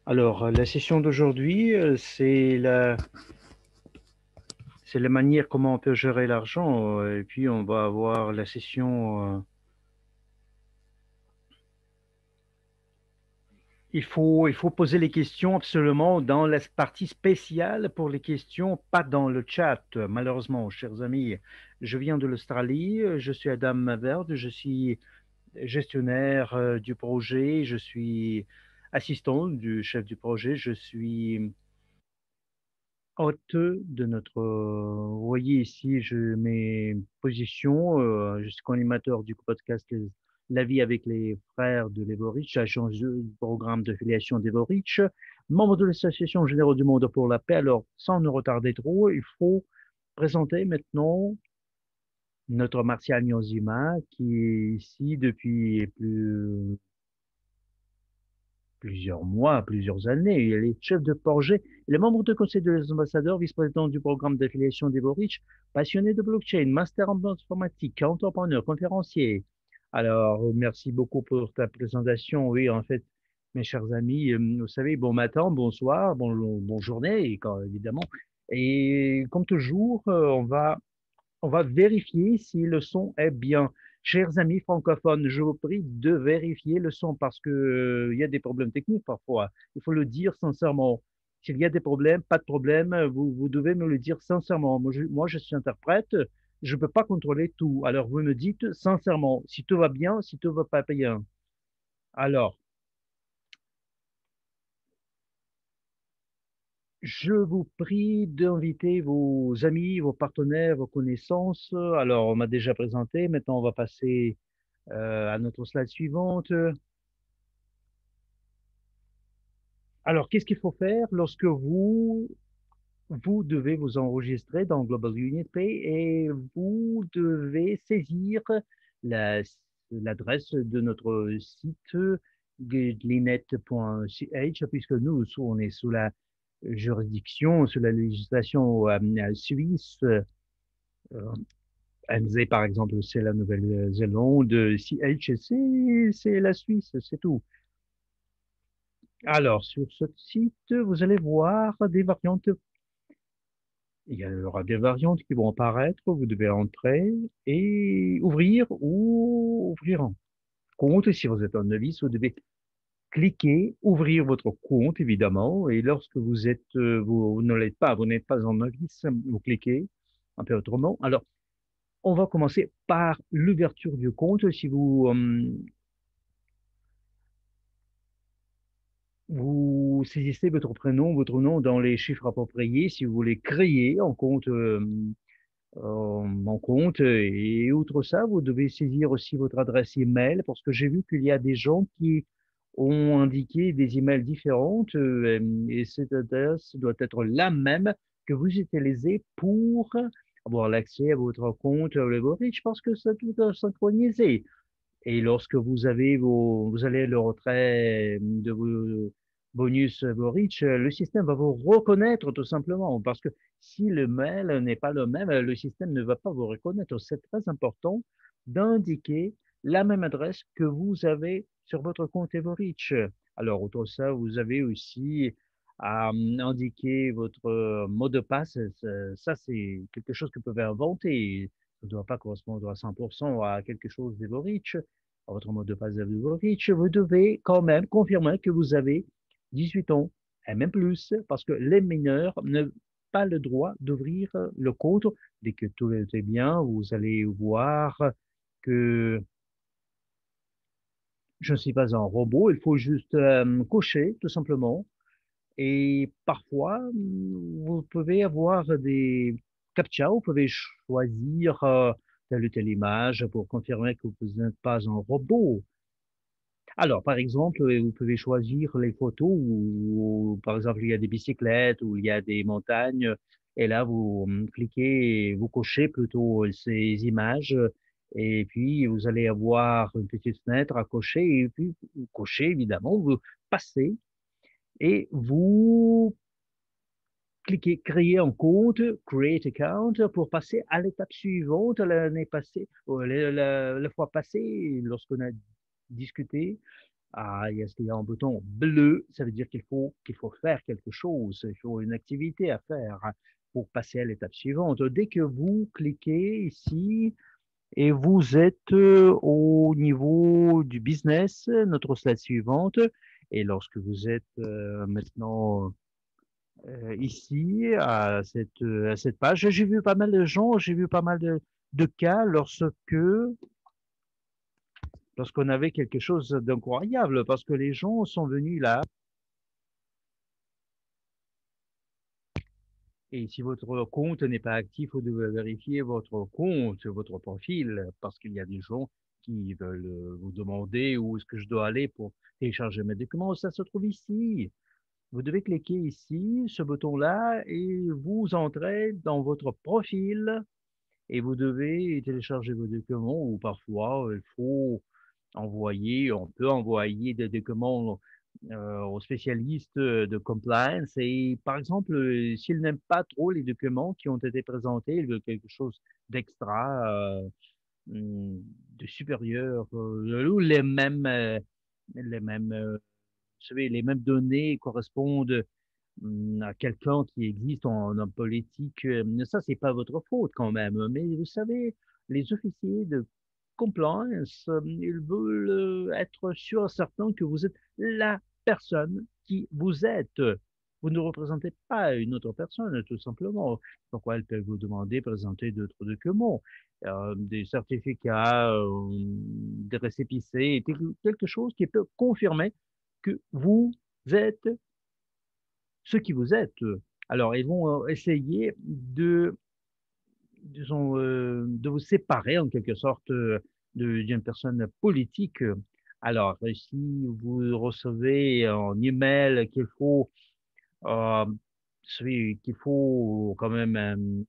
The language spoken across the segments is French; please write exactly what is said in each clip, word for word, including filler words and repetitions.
Alors, la session d'aujourd'hui, euh, c'est la, c'est la manière comment on peut gérer l'argent. euh, Et puis, on va avoir la session. euh, il faut, il faut poser les questions absolument dans la partie spéciale pour les questions, pas dans le chat. Malheureusement, chers amis, je viens de l'Australie. Je suis Adam Verde. Je suis gestionnaire euh, du projet. Je suis assistant du chef du projet. Je suis hôte de notre. euh, Vous voyez ici, je mes positions. euh, je suis co-animateur du podcast Les- La vie avec les frères de Leverich, agence du programme de filiation d'Everich, membre de l'association Généraux du Monde pour la paix. Alors, sans nous retarder trop, il faut présenter maintenant notre Martial Nyonzima, qui est ici depuis plus plusieurs mois, plusieurs années. Il est chef de projet, il est membre du conseil des ambassadeurs, vice-président du programme d'affiliation d'Evorich, passionné de blockchain, master en informatique, entrepreneur, conférencier. Alors, merci beaucoup pour ta présentation. Oui, en fait, mes chers amis, euh, vous savez, bon matin, bonsoir, bon, bonne journée, quand- évidemment. Et comme toujours, euh, on va on va vérifier si le son est bien. Chers amis francophones, je vous prie de vérifier le son parce que, euh, il y a des problèmes techniques parfois. Il faut le dire sincèrement. S'il y a des problèmes, pas de problème, vous, vous devez me le dire sincèrement. Moi je, moi, je suis interprète, je ne peux pas contrôler tout. Alors, vous me dites sincèrement si tout va bien, si tout va pas bien. Alors, je vous prie d'inviter vos amis, vos partenaires, vos connaissances. Alors, on m'a déjà présenté, maintenant on va passer euh, à notre slide suivante. Alors, qu'est-ce qu'il faut faire lorsque vous, vous devez vous enregistrer dans Global Unit Pay et vous devez saisir la- l'adresse de notre site glinet point c h puisque nous, on est sous la juridiction, sous la législation euh, suisse. Euh, N Z, par exemple, c'est la Nouvelle-Zélande. C H, c'est c'est la Suisse, c'est tout. Alors, sur ce site, vous allez voir des variantes. Il y aura des variantes qui vont apparaître. Vous devez entrer et ouvrir ou ouvrir un compte. Si vous êtes un novice, vous devez cliquer, ouvrir votre compte, évidemment. Et lorsque vous êtes, euh, vous, vous ne l'êtes pas, vous n'êtes pas un novice, vous cliquez un peu autrement. Alors, on va commencer par l'ouverture du compte. Si vous, euh, vous saisissez votre prénom, votre nom dans les chiffres appropriés, si vous voulez créer un compte, euh, euh, en compte. Et outre ça, vous devez saisir aussi votre adresse email parce que j'ai vu qu'il y a des gens qui ont indiqué des emails différentes euh, et cette adresse doit être la même que vous utilisez pour avoir l'accès à votre compte Leverage parce que ça tout est synchronisé. Et lorsque vous avez vos, vous allez le retrait de vos bonus, vos reach, le système va vous reconnaître tout simplement parce que si le mail n'est pas le même, le système ne va pas vous reconnaître. C'est très important d'indiquer la même adresse que vous avez sur votre compte Everreach. Alors, outre ça, vous avez aussi à hum, indiquer votre euh, mot de passe. Ça, ça, c'est quelque chose que vous pouvez inventer. Ça ne doit pas correspondre à cent pour cent à quelque chose d'Everreach à votre mot de passe Everreach, vous devez quand même confirmer que vous avez dix-huit ans et même plus, parce que les mineurs n'ont pas le droit d'ouvrir le compte. Dès que tout est bien, vous allez voir que je ne suis pas un robot, il faut juste euh, cocher tout simplement. Et parfois, vous pouvez avoir des captcha, vous pouvez choisir euh, telle ou telle image pour confirmer que vous n'êtes pas un robot. Alors, par exemple, euh, vous pouvez choisir les photos où, où, par exemple, il y a des bicyclettes, où il y a des montagnes, et là, vous hum, cliquez, vous cochez plutôt euh, ces images, et puis vous allez avoir une petite fenêtre à cocher, et puis vous cochez, évidemment, vous passez, et vous cliquez créer un compte, create account, pour passer à l'étape suivante l'année passée, ou la, la, la fois passée, lorsqu'on a discuté. Ah, est-ce qu'il y a un bouton bleu? Ça veut dire qu'il faut qu'il faut faire quelque chose, il faut une activité à faire pour passer à l'étape suivante. Dès que vous cliquez ici et vous êtes euh, au niveau du business, notre slide suivante, et lorsque vous êtes euh, maintenant euh, ici à cette, à cette page, j'ai vu pas mal de gens, j'ai vu pas mal de, de cas lorsque lorsqu'on avait quelque chose d'incroyable, parce que les gens sont venus là. Et si votre compte n'est pas actif, vous devez vérifier votre compte, votre profil, parce qu'il y a des gens qui veulent euh, vous demander où est-ce que je dois aller pour télécharger mes documents. Ça se trouve ici. Vous devez cliquer ici, ce bouton-là, et vous entrez dans votre profil et vous devez télécharger vos documents ou parfois il faut envoyer, on peut envoyer des documents euh, aux spécialistes de compliance et par exemple, euh, s'ils n'aiment pas trop les documents qui ont été présentés, ils veulent quelque chose d'extra, euh, hum, de supérieur, euh, ou les mêmes, euh, les mêmes, euh, vous savez, les mêmes données correspondent hum, à quelqu'un qui existe en homme politique. euh, Ça, c'est pas votre faute quand même. Mais vous savez, les officiers de compliance, euh, ils veulent euh, être sûrs et certains que vous êtes la personne qui vous êtes. Vous ne représentez pas une autre personne, tout simplement. Pourquoi elles peuvent vous demander de présenter d'autres documents, euh, des certificats, euh, des récépissés, quelque chose qui peut confirmer que vous êtes ce qui vous êtes. Alors, ils vont euh, essayer de, disons, euh, de vous séparer en quelque sorte euh, de- d'une personne politique. Alors, si vous recevez un email qu'il faut, euh, vous savez, qu'il faut quand même euh,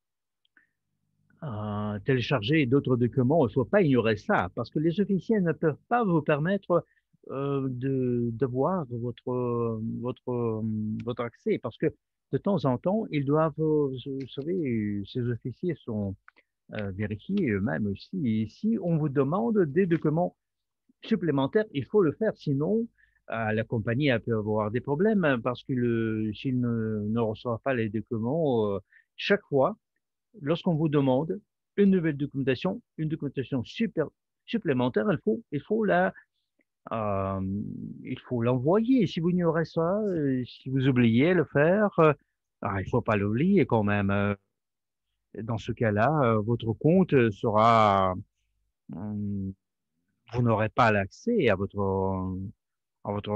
euh, télécharger d'autres documents, il ne faut pas ignorer ça, parce que les officiers ne peuvent pas vous permettre euh, de, de voir votre, votre, votre accès, parce que de temps en temps, ils doivent, euh, vous savez, ces officiers sont euh, vérifiés eux-mêmes aussi. Et si on vous demande des documents supplémentaires, il faut le faire, sinon euh, la compagnie elle peut avoir des problèmes, hein, parce que le, s'ils ne, ne reçoivent pas les documents, euh, chaque fois, lorsqu'on vous demande une nouvelle documentation, une documentation super, supplémentaire, il faut, il faut la, euh, il faut l'envoyer. Si vous ignorez ça, euh, si vous oubliez le faire, euh, ah, il faut pas l'oublier quand même. Euh, Dans ce cas-là, euh, votre compte sera, hum, vous n'aurez pas l'accès à votre, à votre,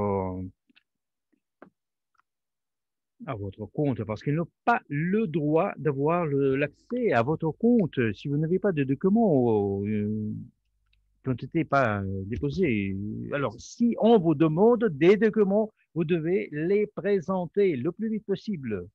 à votre compte parce qu'ils n'ont pas le droit d'avoir le- l'accès à votre compte. Si vous n'avez pas de documents, euh, qui ont été pas euh, déposés. Alors, si on vous demande des documents, vous devez les présenter le plus vite possible.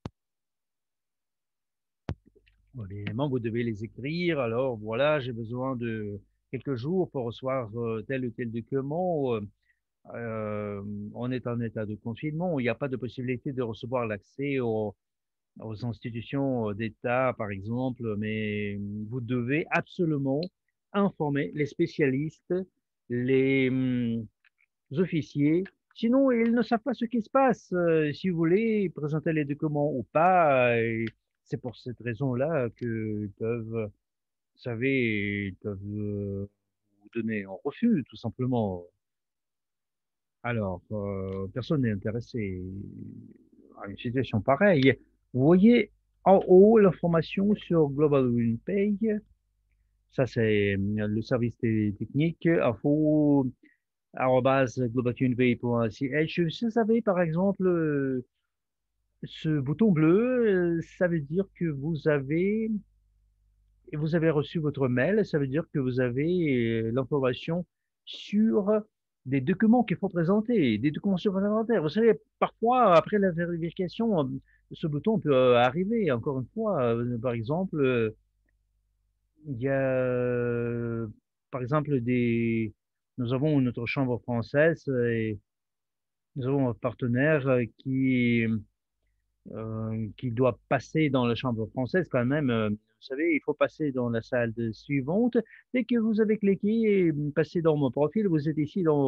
Bon, évidemment, vous devez les écrire. Alors, voilà, j'ai besoin de quelques jours pour recevoir euh, tel ou tel document. Euh, euh, on est en état de confinement. Il n'y a pas de possibilité de recevoir l'accès aux, aux institutions d'État, par exemple, mais vous devez absolument informer les spécialistes, les, hum, officiers. Sinon, ils ne savent pas ce qui se passe. Euh, si vous voulez présenter les documents ou pas, euh, c'est pour cette raison-là qu'ils peuvent, vous savez, ils peuvent euh, vous donner un refus, tout simplement. Alors, euh, personne n'est intéressé à une situation pareille. Vous voyez en haut l'information sur Global Wind Pay. Ça, c'est euh, le service technique. Info arobase globaltunepay point c h. Vous savez, par exemple, euh, ce bouton bleu, euh, ça veut dire que vous avez, vous avez reçu votre mail, ça veut dire que vous avez euh, l'information sur des documents qu'il faut présenter, des documents supplémentaires. Vous savez, parfois, après la vérification, euh, ce bouton peut euh, arriver. Encore une fois, euh, par exemple, euh, il y a, euh, par exemple, des, nous avons notre chambre française et nous avons un partenaire euh, qui, euh, qui doit passer dans la chambre française quand même. Euh, vous savez, il faut passer dans la salle de suivante. Dès que vous avez cliqué et passé dans mon profil, vous êtes ici dans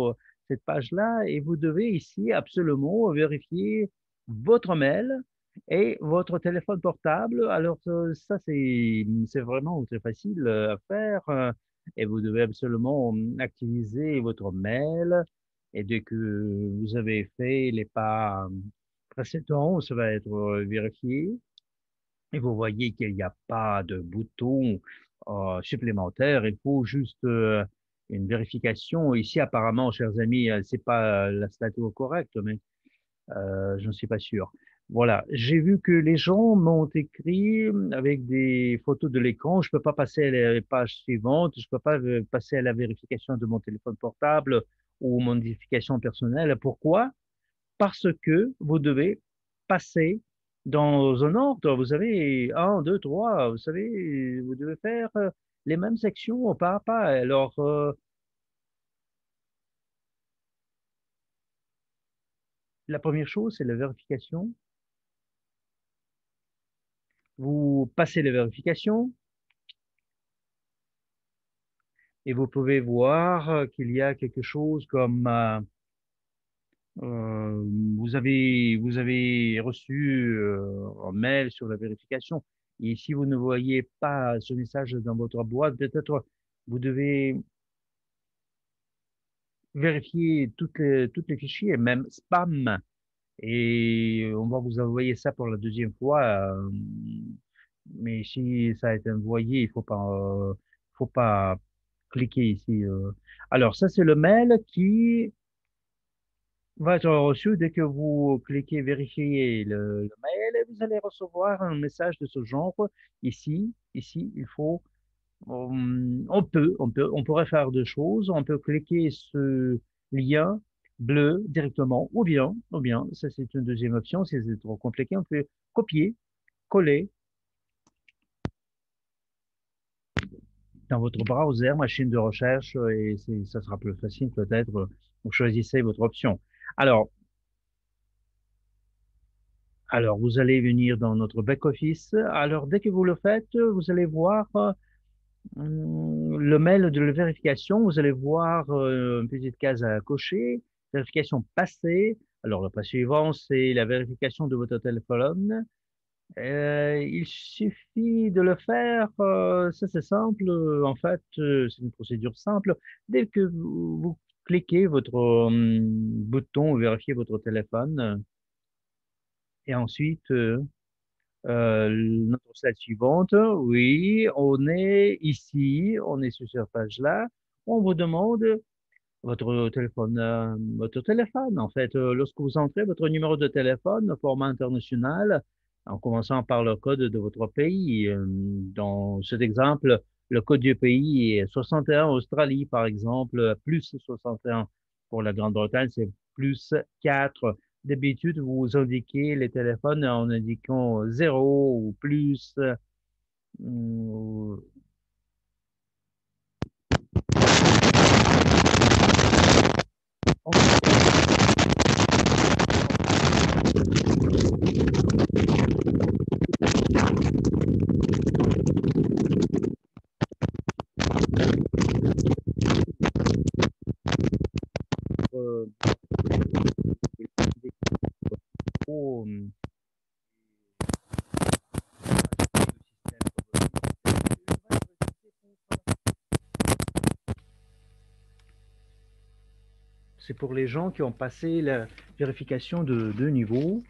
cette page-là et vous devez ici absolument vérifier votre mail et votre téléphone portable. Alors, euh, ça, c'est, c'est vraiment très facile euh, à faire euh, et vous devez absolument hum, activiser votre mail et dès que vous avez fait les pas hum, précédents, ça va être euh, vérifié et vous voyez qu'il n'y a pas de bouton euh, supplémentaire. Il faut juste euh, une vérification. Ici, apparemment, chers amis, euh, c'est pas la statue correcte, mais euh, je ne suis pas sûr. Voilà, j'ai vu que les gens m'ont écrit avec des photos de l'écran. Je peux pas passer à la page suivante. Je peux pas euh, passer à la vérification de mon téléphone portable ou modification personnelle. Pourquoi? Parce que vous devez passer dans un ordre. Vous avez un, deux, trois. Vous savez, vous devez faire euh, les mêmes sections pas à pas. Alors, euh, la première chose, c'est la vérification. Vous passez la vérification et vous pouvez voir euh, qu'il y a quelque chose comme euh, euh, vous avez vous avez reçu euh, un mail sur la vérification. Et si vous ne voyez pas ce message dans votre boîte, peut-être vous devez vérifier toutes les, toutes les fichiers, même spam. Et on va vous envoyer ça pour la deuxième fois. euh, mais si ça a été envoyé, il faut pas, euh, faut pas cliquer ici. euh. Alors, ça, c'est le mail qui va être reçu dès que vous cliquez vérifier le, le mail et vous allez recevoir un message de ce genre. Ici, ici, il faut on, on peut, on peut, on pourrait faire deux choses. On peut cliquer ce lien bleu directement, ou bien, ou bien, ça c'est une deuxième option. Si c'est trop compliqué, on peut copier, coller dans votre browser, machine de recherche, et c'est, ça sera plus facile peut-être. Vous choisissez votre option. Alors, alors vous allez venir dans notre back-office. Alors, dès que vous le faites, vous allez voir Hum, le mail de la vérification, vous allez voir euh, une petite case à cocher, vérification passée. Alors, le pas suivant, c'est la vérification de votre téléphone. Euh, il suffit de le faire, euh, ça c'est simple, euh, en fait, euh, c'est une procédure simple. Dès que vous, vous cliquez votre hum, bouton, vérifier votre téléphone, euh, et ensuite, euh, euh, notre slide suivante, oui, on est ici, on est sur cette page-là. On vous demande votre téléphone, euh, votre téléphone. En fait, euh, lorsque vous entrez votre numéro de téléphone, format international, en commençant par le code de votre pays. euh, Dans cet exemple, le code du pays est soixante et un Australie, par exemple, plus soixante et un pour la Grande-Bretagne, c'est plus quatre. D'habitude, vous indiquez les téléphones en indiquant zéro ou plus. euh, entre, euh, c'est pour les gens qui ont passé la vérification de deux niveaux.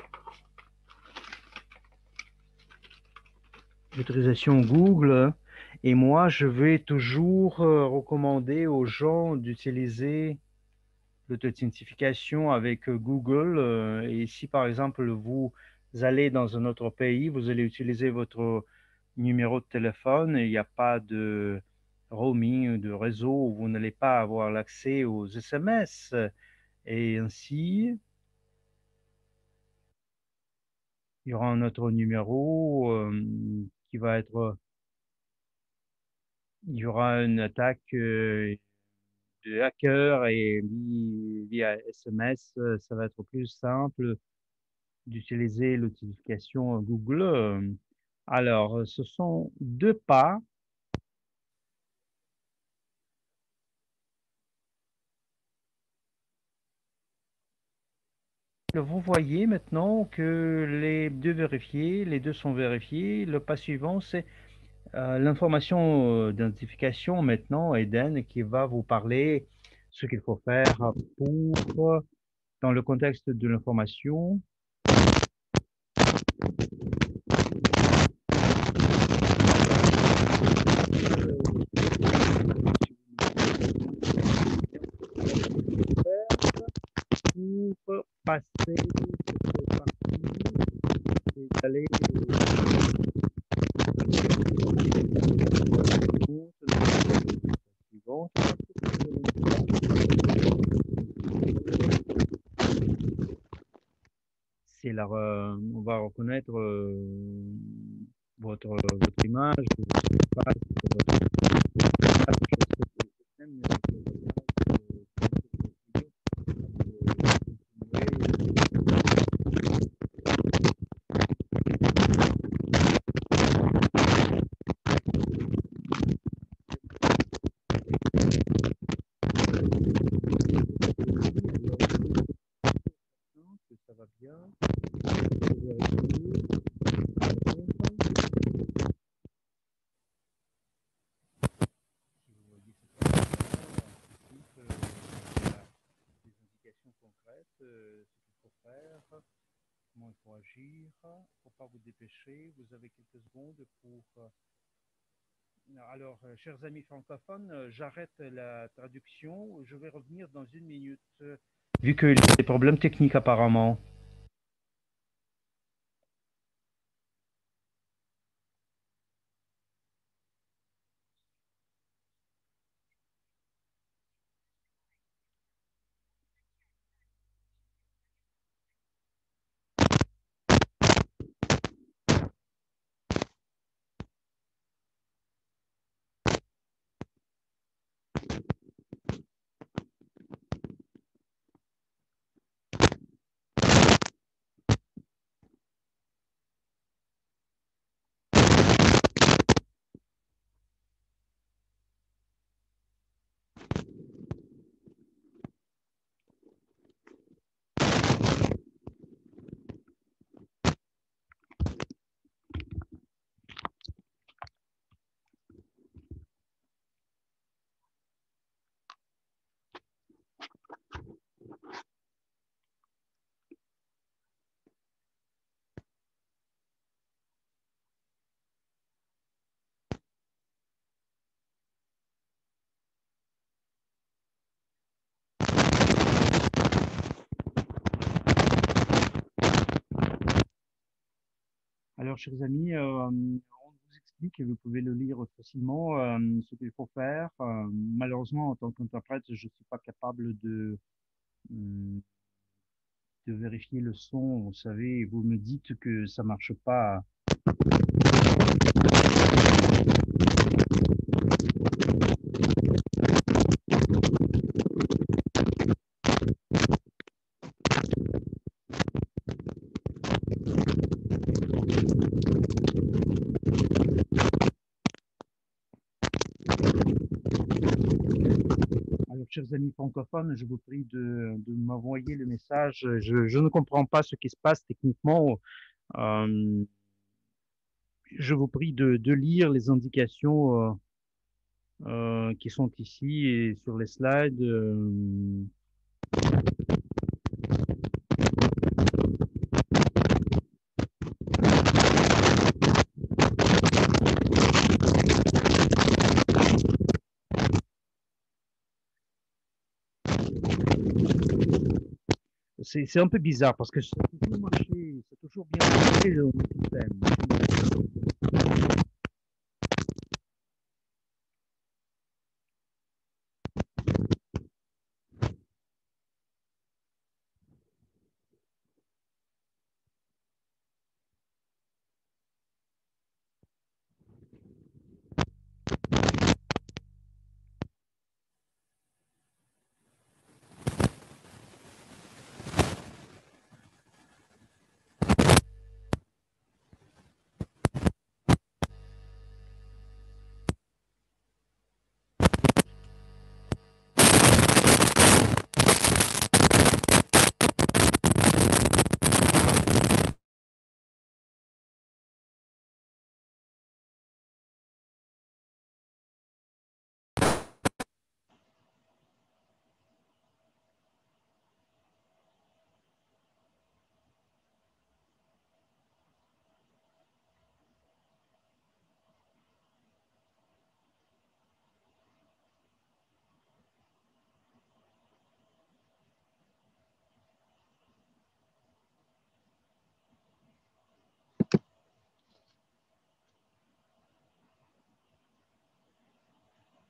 L'autorisation Google. Et moi, je vais toujours euh, recommander aux gens d'utiliser l'authentification avec euh, Google. euh, et si, par exemple, vous allez dans un autre pays, vous allez utiliser votre numéro de téléphone et il n'y a pas de roaming, de réseau, vous n'allez pas avoir l'accès aux S M S. Et ainsi, il y aura un autre numéro euh, qui va être, il y aura une attaque euh, de hacker et via S M S, euh, ça va être plus simple d'utiliser l'utilisation Google. Euh, Alors, ce sont deux pas. Vous voyez maintenant que les deux vérifiés, les deux sont vérifiés. Le pas suivant, c'est euh, l'information euh, d'identification maintenant, Eden, qui va vous parler ce qu'il faut faire pour, euh, dans le contexte de l'information. Pour passer cette partie et d'aller suivante. C'est là, euh, on va reconnaître euh, votre, votre image, votre espace, votre que ça va bien. Des indications concrètes, euh, ce qu'il faut faire, comment il faut agir. Il ne faut pas vous dépêcher. Vous avez quelques secondes pour. euh, Alors, euh, chers amis francophones, euh, j'arrête la traduction. Je vais revenir dans une minute, euh, vu qu'il y a des problèmes techniques apparemment. Alors, chers amis, euh, on vous explique et vous pouvez le lire facilement euh, ce qu'il faut faire. Euh, malheureusement, en tant qu'interprète, je ne suis pas capable de, hum, de vérifier le son. Vous savez, vous me dites que ça marche pas. Alors, chers amis francophones, je vous prie de, de m'envoyer le message. Je, je ne comprends pas ce qui se passe techniquement. Euh, je vous prie de, de lire les indications euh, euh, qui sont ici et sur les slides. Euh, c'est, c'est un peu bizarre parce que ça a toujours marché, ça a toujours bien marché le système.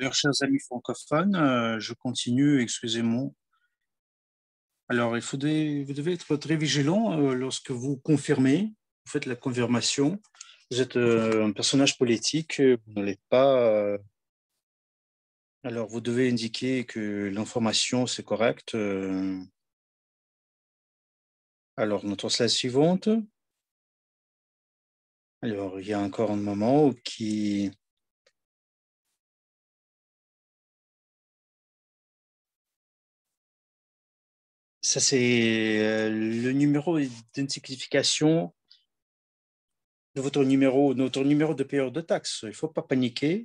Alors, chers amis francophones, euh, je continue, excusez-moi. Alors, il faudrait, vous devez être très vigilant euh, lorsque vous confirmez, vous faites la confirmation. Vous êtes euh, un personnage politique, euh, vous ne l'êtes pas. euh, alors, vous devez indiquer que l'information, c'est correct. euh. alors, notre slide suivante. Alors, il y a encore un moment qui... Ça, c'est euh, le numéro d'identification de votre numéro, notre numéro de payeur de taxes. Il ne faut pas paniquer.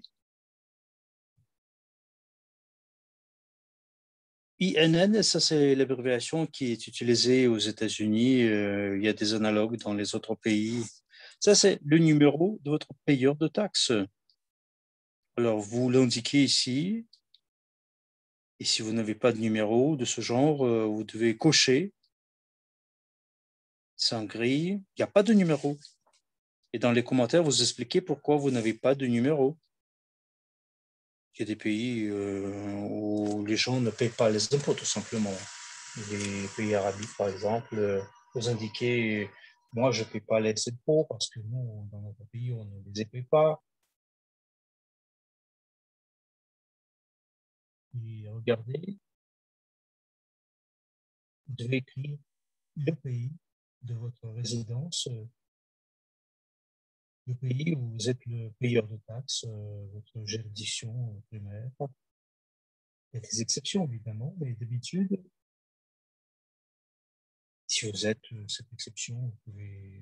I N N, ça c'est l'abréviation qui est utilisée aux États-Unis. Euh, il y a des analogues dans les autres pays. Ça, c'est le numéro de votre payeur de taxes. Alors, vous l'indiquez ici. Et si vous n'avez pas de numéro de ce genre, euh, vous devez cocher. C'est en gris. Il n'y a pas de numéro. Et dans les commentaires, vous expliquez pourquoi vous n'avez pas de numéro. Il y a des pays euh, où les gens ne payent pas les impôts, tout simplement. Les pays arabiques, par exemple, euh, vous indiquez, moi, je ne paye pas les impôts parce que nous, dans notre pays, on ne les paye pas. Et regardez, vous devez écrire le pays de votre résidence, euh, le pays où vous êtes le payeur de taxes, euh, votre juridiction primaire. Il y a des exceptions, évidemment, mais d'habitude, si vous êtes euh, cette exception, vous pouvez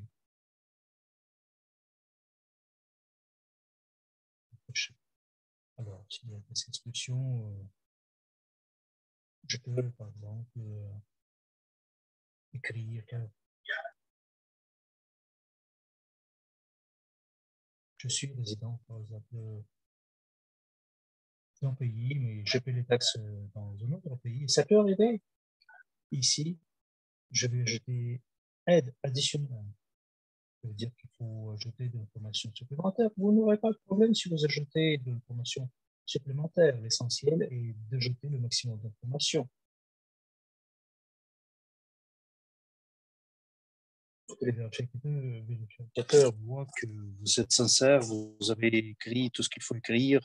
cocher. Alors, s'il y a des exceptions, euh, je peux, par exemple, euh, écrire que je suis résident, par exemple, euh, dans un pays, mais je paie les taxes euh, dans un autre pays. Ça peut arriver. Ici, je vais ajouter aide additionnelle. Ça veut dire qu'il faut ajouter de l'information supplémentaire. Vous n'aurez pas de problème si vous ajoutez de l'information supplémentaire. L'essentiel est d'ajouter le maximum d'informations. Les vérificateurs voient que vous êtes sincère, vous avez écrit tout ce qu'il faut écrire.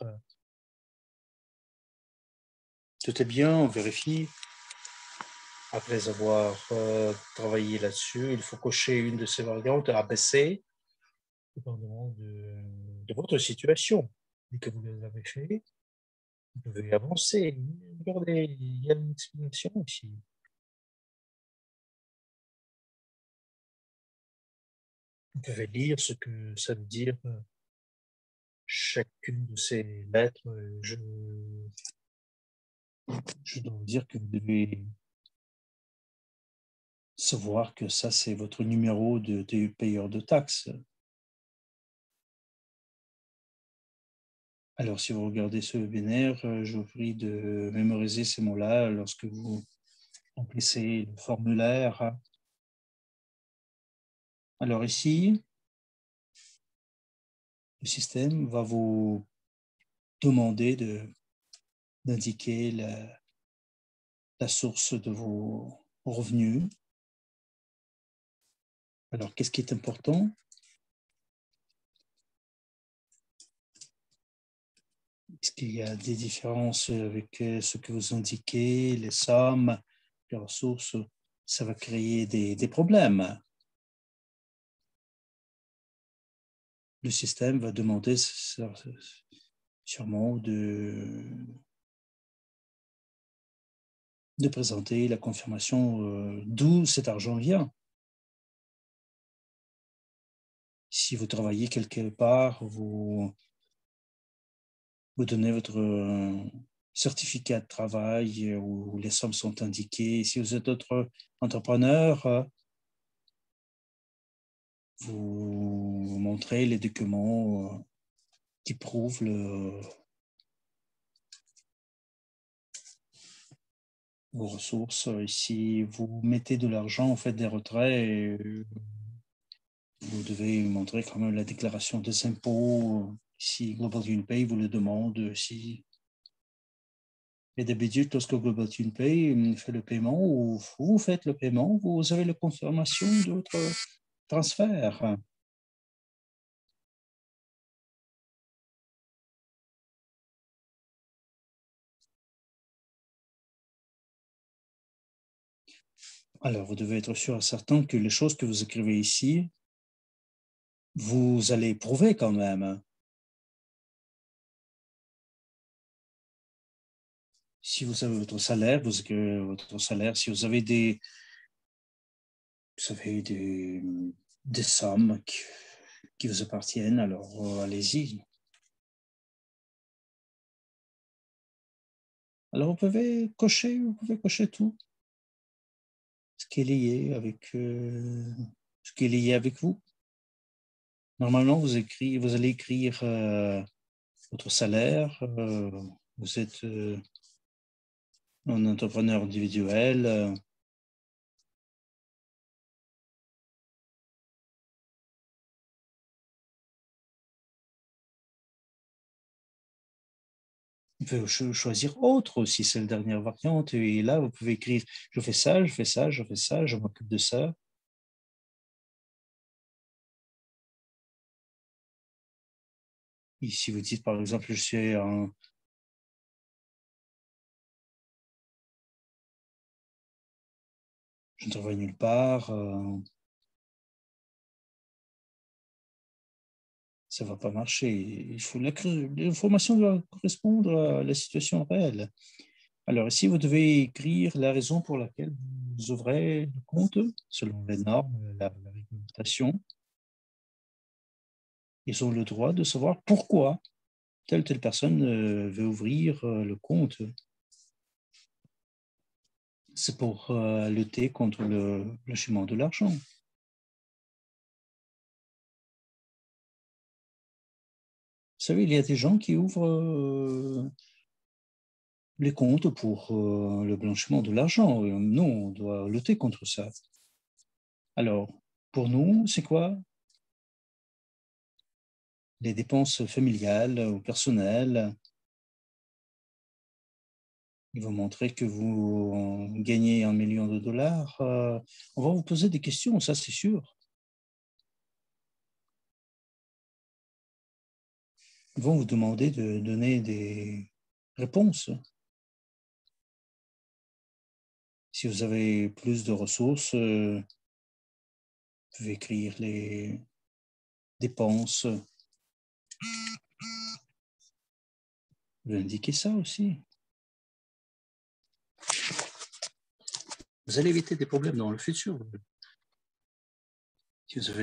Tout est bien, on vérifie. Après avoir euh, travaillé là-dessus, il faut cocher une de ces variantes A B C, dépendamment de, de votre situation. Dès que vous l'avez fait, vous devez avancer. Regardez, il y a une explanation ici. Vous devez lire ce que ça veut dire chacune de ces lettres. Je, je dois vous dire que vous devez savoir que ça, c'est votre numéro de, de payeur de taxes. Alors, si vous regardez ce webinaire, je vous prie de mémoriser ces mots-là lorsque vous remplissez le formulaire. Alors ici, le système va vous demander de, d'indiquer la, la source de vos revenus. Alors, qu'est-ce qui est important? Est-ce qu'il y a des différences avec ce que vous indiquez, les sommes, les ressources? Ça va créer des, des problèmes. Le système va demander sûrement de, de présenter la confirmation euh, d'où cet argent vient. Si vous travaillez quelque part, vous, vous donnez votre certificat de travail où les sommes sont indiquées. Si vous êtes autre entrepreneur, vous montrez les documents qui prouvent le, vos ressources. Ici, vous mettez de l'argent, en fait des retraits, et vous devez montrer quand même la déclaration des impôts. Si Global UnPay vous le demande, si Et d'habitude, lorsque Global Tune Pay fait le paiement ou vous faites le paiement, vous avez la confirmation de votre transfert. Alors, vous devez être sûr et certain que les choses que vous écrivez ici, vous allez prouver quand même. Si vous avez votre salaire, vous écrivez votre salaire. Si vous avez des, vous avez des, des sommes qui, qui vous appartiennent, alors euh, allez-y. Alors, vous pouvez cocher, vous pouvez cocher tout. Ce qui est lié avec, euh, ce qui est lié avec vous. Normalement, vous, écrit, vous allez écrire euh, votre salaire. Euh, vous êtes euh, un entrepreneur individuel. Euh, vous pouvez cho- choisir autre si c'est la dernière variante. Et là, vous pouvez écrire, je fais ça, je fais ça, je fais ça, je m'occupe de ça. Et si vous dites, par exemple, je suis un, je ne travaille nulle part, euh, ça ne va pas marcher. Il faut l'information doit correspondre à la situation réelle. Alors ici, vous devez écrire la raison pour laquelle vous ouvrez le compte selon les normes, la, la réglementation. Ils ont le droit de savoir pourquoi telle telle personne euh, veut ouvrir euh, le compte. C'est pour euh, lutter contre le blanchiment de l'argent. Vous savez, il y a des gens qui ouvrent euh, les comptes pour euh, le blanchiment de l'argent. Nous, on doit lutter contre ça. Alors, pour nous, c'est quoi? Les dépenses familiales ou personnelles. Ils vont montrer que vous gagnez un million de dollars. Euh, on va vous poser des questions, ça c'est sûr. Ils vont vous demander de donner des réponses. Si vous avez plus de ressources, euh, vous pouvez écrire les dépenses. Vous indiquez ça aussi. Vous allez éviter des problèmes dans le futur. Si vous avez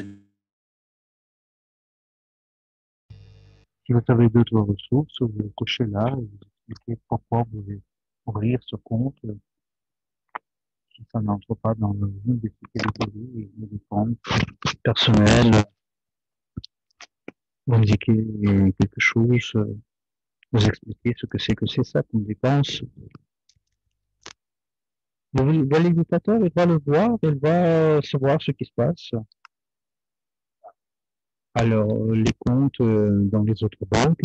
Si vous avez d'autres ressources, vous cochez là et vous expliquez pourquoi vous voulez ouvrir ce compte. Si ça n'entre pas dans le une des catégories et des dépenses personnelles, vous indiquez quelque chose, vous expliquez ce que c'est que c'est ça comme dépense. Le validateur, il va le voir, il va savoir ce qui se passe. Alors, les comptes euh, dans les autres banques,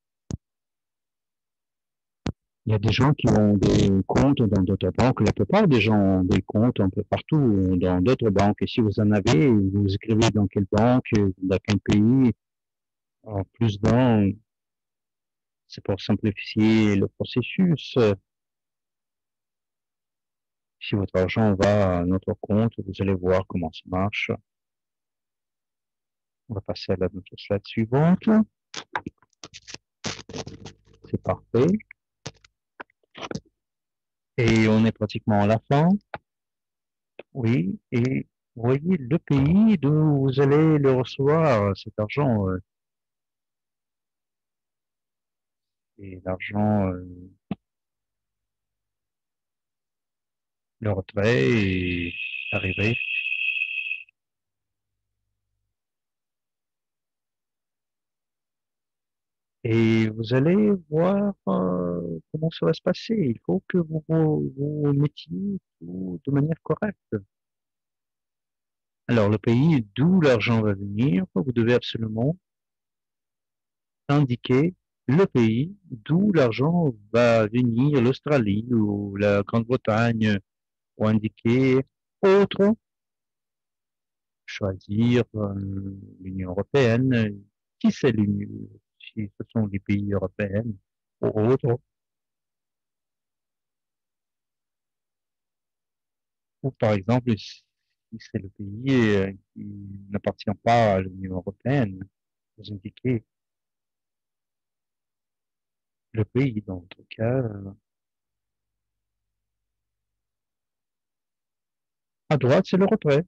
il y a des gens qui ont des comptes dans d'autres banques. La plupart des gens ont des comptes un peu partout dans d'autres banques. Et si vous en avez, vous écrivez dans quelle banque, dans quel pays. En plus d'un, c'est pour simplifier le processus. Si votre argent va à notre compte, vous allez voir comment ça marche. On va passer à la notre slide suivante. C'est parfait. Et on est pratiquement à la fin. Oui, et vous voyez le pays d'où vous allez le recevoir, cet argent. euh, Et l'argent, euh, le retrait est arrivé. Et vous allez voir euh, comment ça va se passer. Il faut que vous vous, vous mettiez tout de manière correcte. Alors, le pays d'où l'argent va venir, vous devez absolument indiquer le pays d'où l'argent va venir, l'Australie ou la Grande-Bretagne, ou indiquer autre, choisir euh, l'Union européenne. Si c'est l'Union, si ce sont les pays européens ou autres, ou par exemple, si c'est le pays euh, qui n'appartient pas à l'Union européenne, vous indiquez le pays dans votre cas. euh, À droite, c'est le retrait.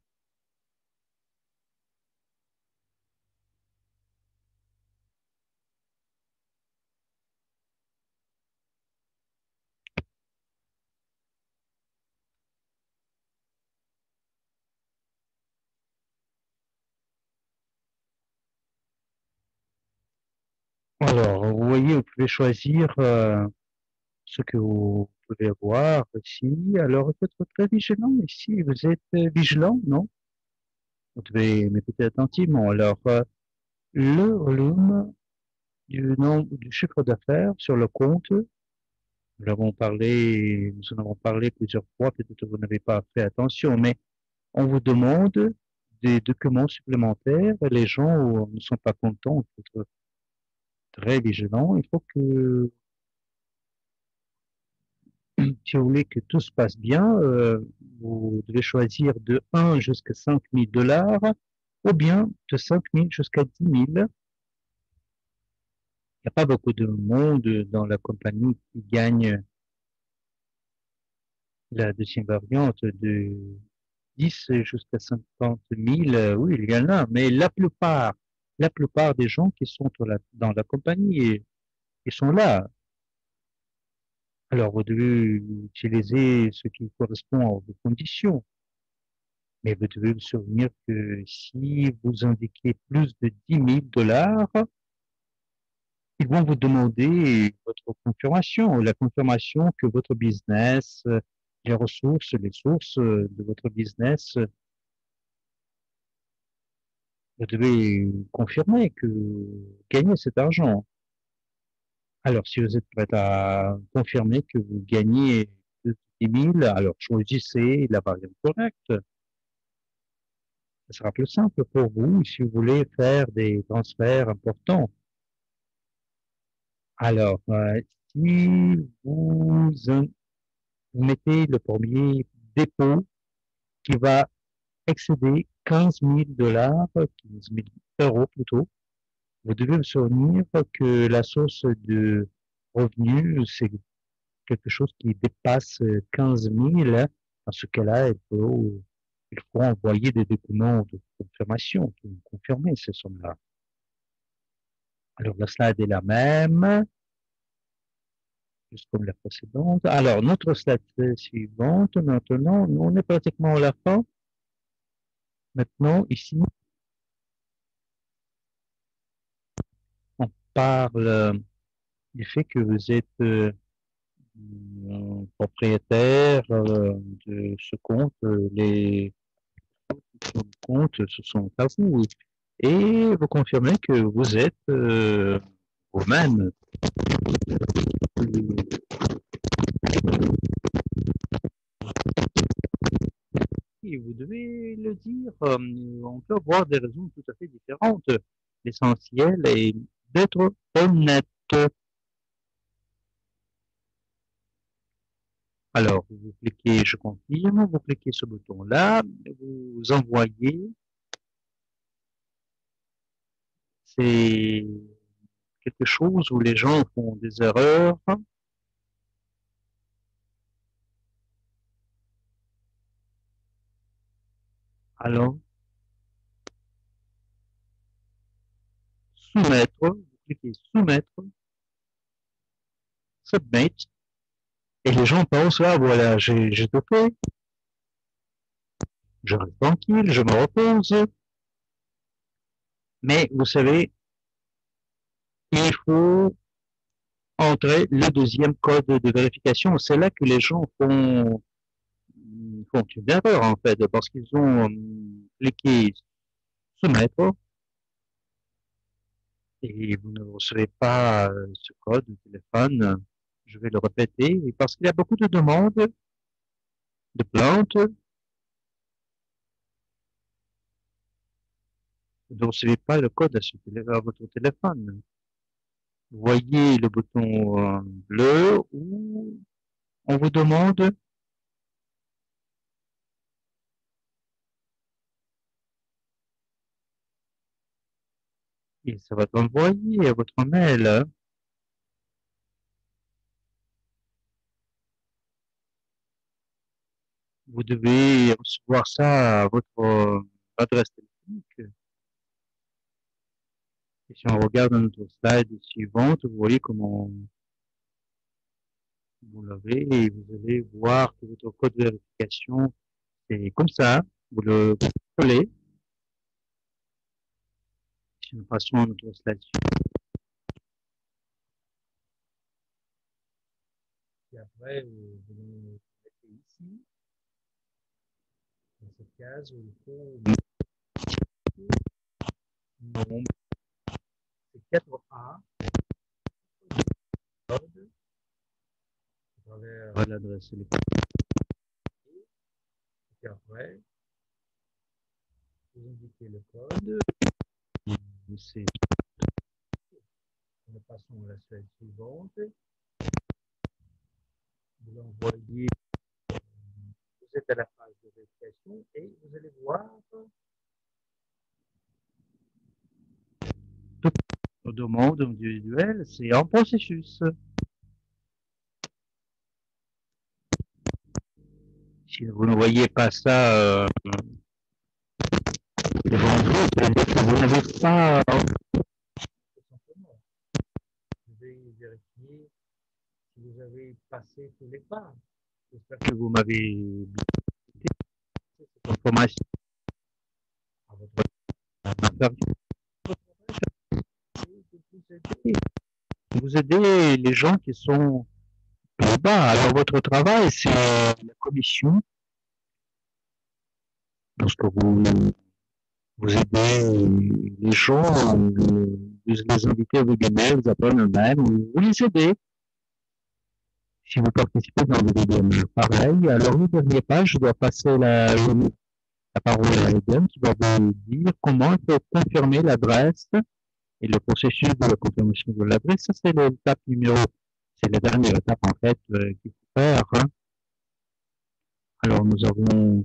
Alors, vous voyez, vous pouvez choisir euh, ce que vous pouvez voir ici. Alors, il faut être très vigilant ici. Vous êtes euh, vigilant, non? Vous devez m'écouter attentivement. Alors, euh, le volume du nombre du chiffre d'affaires sur le compte, nous l'avons parlé, nous en avons parlé plusieurs fois, peut-être que vous n'avez pas fait attention, mais on vous demande des documents supplémentaires et les gens ne sont pas contents, il faut être très vigilant. Il faut que, si vous voulez que tout se passe bien, euh, vous devez choisir de un jusqu'à cinq mille dollars ou bien de cinq mille jusqu'à dix mille. Il n'y a pas beaucoup de monde dans la compagnie qui gagne la deuxième variante de dix jusqu'à cinquante mille. euh, Oui, il y en a, mais la plupart, la plupart des gens qui sont dans la, dans la compagnie, ils sont là. Alors, vous devez utiliser ce qui correspond à vos conditions. Mais vous devez vous souvenir que si vous indiquez plus de dix mille dollars, ils vont vous demander votre confirmation, la confirmation que votre business, euh, les ressources, les sources euh, de votre business, euh, vous devez confirmer que vous gagnez cet argent. Alors, si vous êtes prêt à confirmer que vous gagnez plus de dix mille, alors choisissez la variable correcte. Ce sera plus simple pour vous si vous voulez faire des transferts importants. Alors, euh, si vous, vous mettez le premier dépôt qui va excéder quinze mille dollars, quinze mille euros plutôt, vous devez vous souvenir que la source de revenus, c'est quelque chose qui dépasse quinze mille. Dans ce cas-là, il faut, il faut envoyer des documents de confirmation qui vont confirmer ces sommes-là. Alors, la slide est la même, juste comme la précédente. Alors, notre slide suivante, maintenant, on est pratiquement à la fin. Maintenant, ici, on parle du fait que vous êtes euh, propriétaire euh, de ce compte. Euh, Les comptes, ce sont à vous. Et vous confirmez que vous êtes euh, vous-même. Et vous devez le dire. euh, On peut avoir des raisons tout à fait différentes. L'essentiel est d'être honnête. Alors, vous cliquez je confirme, vous cliquez ce bouton-là, vous envoyez. C'est quelque chose où les gens font des erreurs. Alors, soumettre, vous cliquez soumettre, submit, et les gens pensent, ah voilà, j'ai j'ai tout fait, je reste tranquille, je me repose. Mais vous savez, il faut entrer le deuxième code de vérification. C'est là que les gens font, font une erreur en fait, parce qu'ils ont euh, cliqué soumettre, et vous ne recevez pas euh, ce code de téléphone, je vais le répéter, et parce qu'il y a beaucoup de demandes de plaintes, vous ne recevez pas le code à, ce télé- à votre téléphone. Vous voyez le bouton euh, bleu où on vous demande, et ça va être envoyé à votre mail. Vous devez recevoir ça à votre euh, adresse téléphonique. Et si on regarde notre slide suivante, vous voyez comment vous l'avez et vous allez voir que votre code de vérification, c'est comme ça. Vous le collez. Si nous passons à notre slide suivante. Et après, vous, vous le mettez ici, dans cette case où il faut nombre, c'est quatre A, code, à travers l'adresse électronique. Et après, vous indiquez le code. C'est, nous passons à la slide suivante. Vous l'envoyez, vous êtes à la phase de vérification et vous allez voir toutes nos demandes individuelles, c'est en processus. Si vous ne voyez pas ça euh, devant vous, c'est-à-dire que vous n'avez pas tout simplement. Vous devez vérifier si vous avez passé tous les pas. J'espère que vous m'avez bien cette information à votre interview. Vous aider, vous aider les gens qui sont là-bas. Alors votre travail, c'est la commission. Lorsque vous vous aidez les gens, vous les invitez à vous gagner, vous appelez eux-mêmes, vous les aidez. Si vous participez dans des vidéos pareil, alors le dernier pas, je dois passer la, la parole à Eden qui va vous dire comment il faut confirmer l'adresse et le processus de la confirmation de l'adresse. Ça, c'est l'étape numéro, c'est la dernière étape en fait euh, qu'il faut faire. Hein. Alors nous avons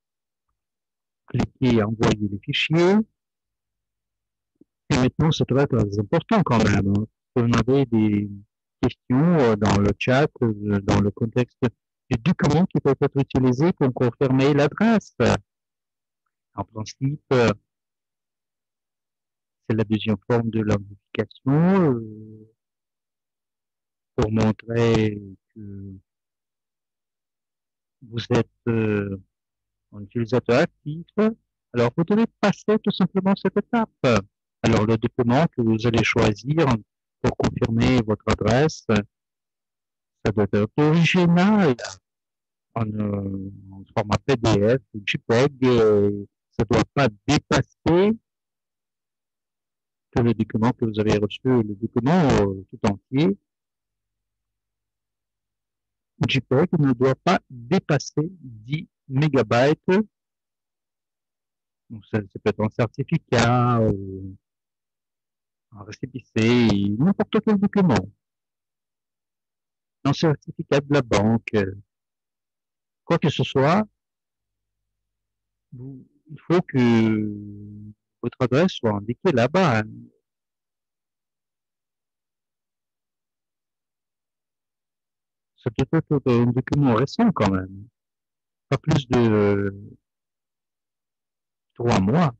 cliqué envoyer les fichiers. Et maintenant, c'est très, très important quand même. Hein. Si vous avez des questions euh, dans le chat, euh, dans le contexte du document qui peut être utilisé pour confirmer l'adresse. En principe, euh, c'est la deuxième forme de l'amplification euh, pour montrer que vous êtes euh, un utilisateur actif. Alors, vous devez passer tout simplement cette étape. Alors, le document que vous allez choisir pour confirmer votre adresse, ça doit être original en, euh, en format P D F ou JPEG. Euh, ça ne doit pas dépasser que le document que vous avez reçu, le document euh, tout entier. JPEG ne doit pas dépasser dix mégabytes. Donc, ça, ça peut être un certificat, euh, un récépissé, n'importe quel document. Un certificat de la banque, euh, quoi que ce soit, vous, il faut que votre adresse soit indiquée là-bas. Hein. Ça doit être un document récent quand même. Pas plus de trois mois.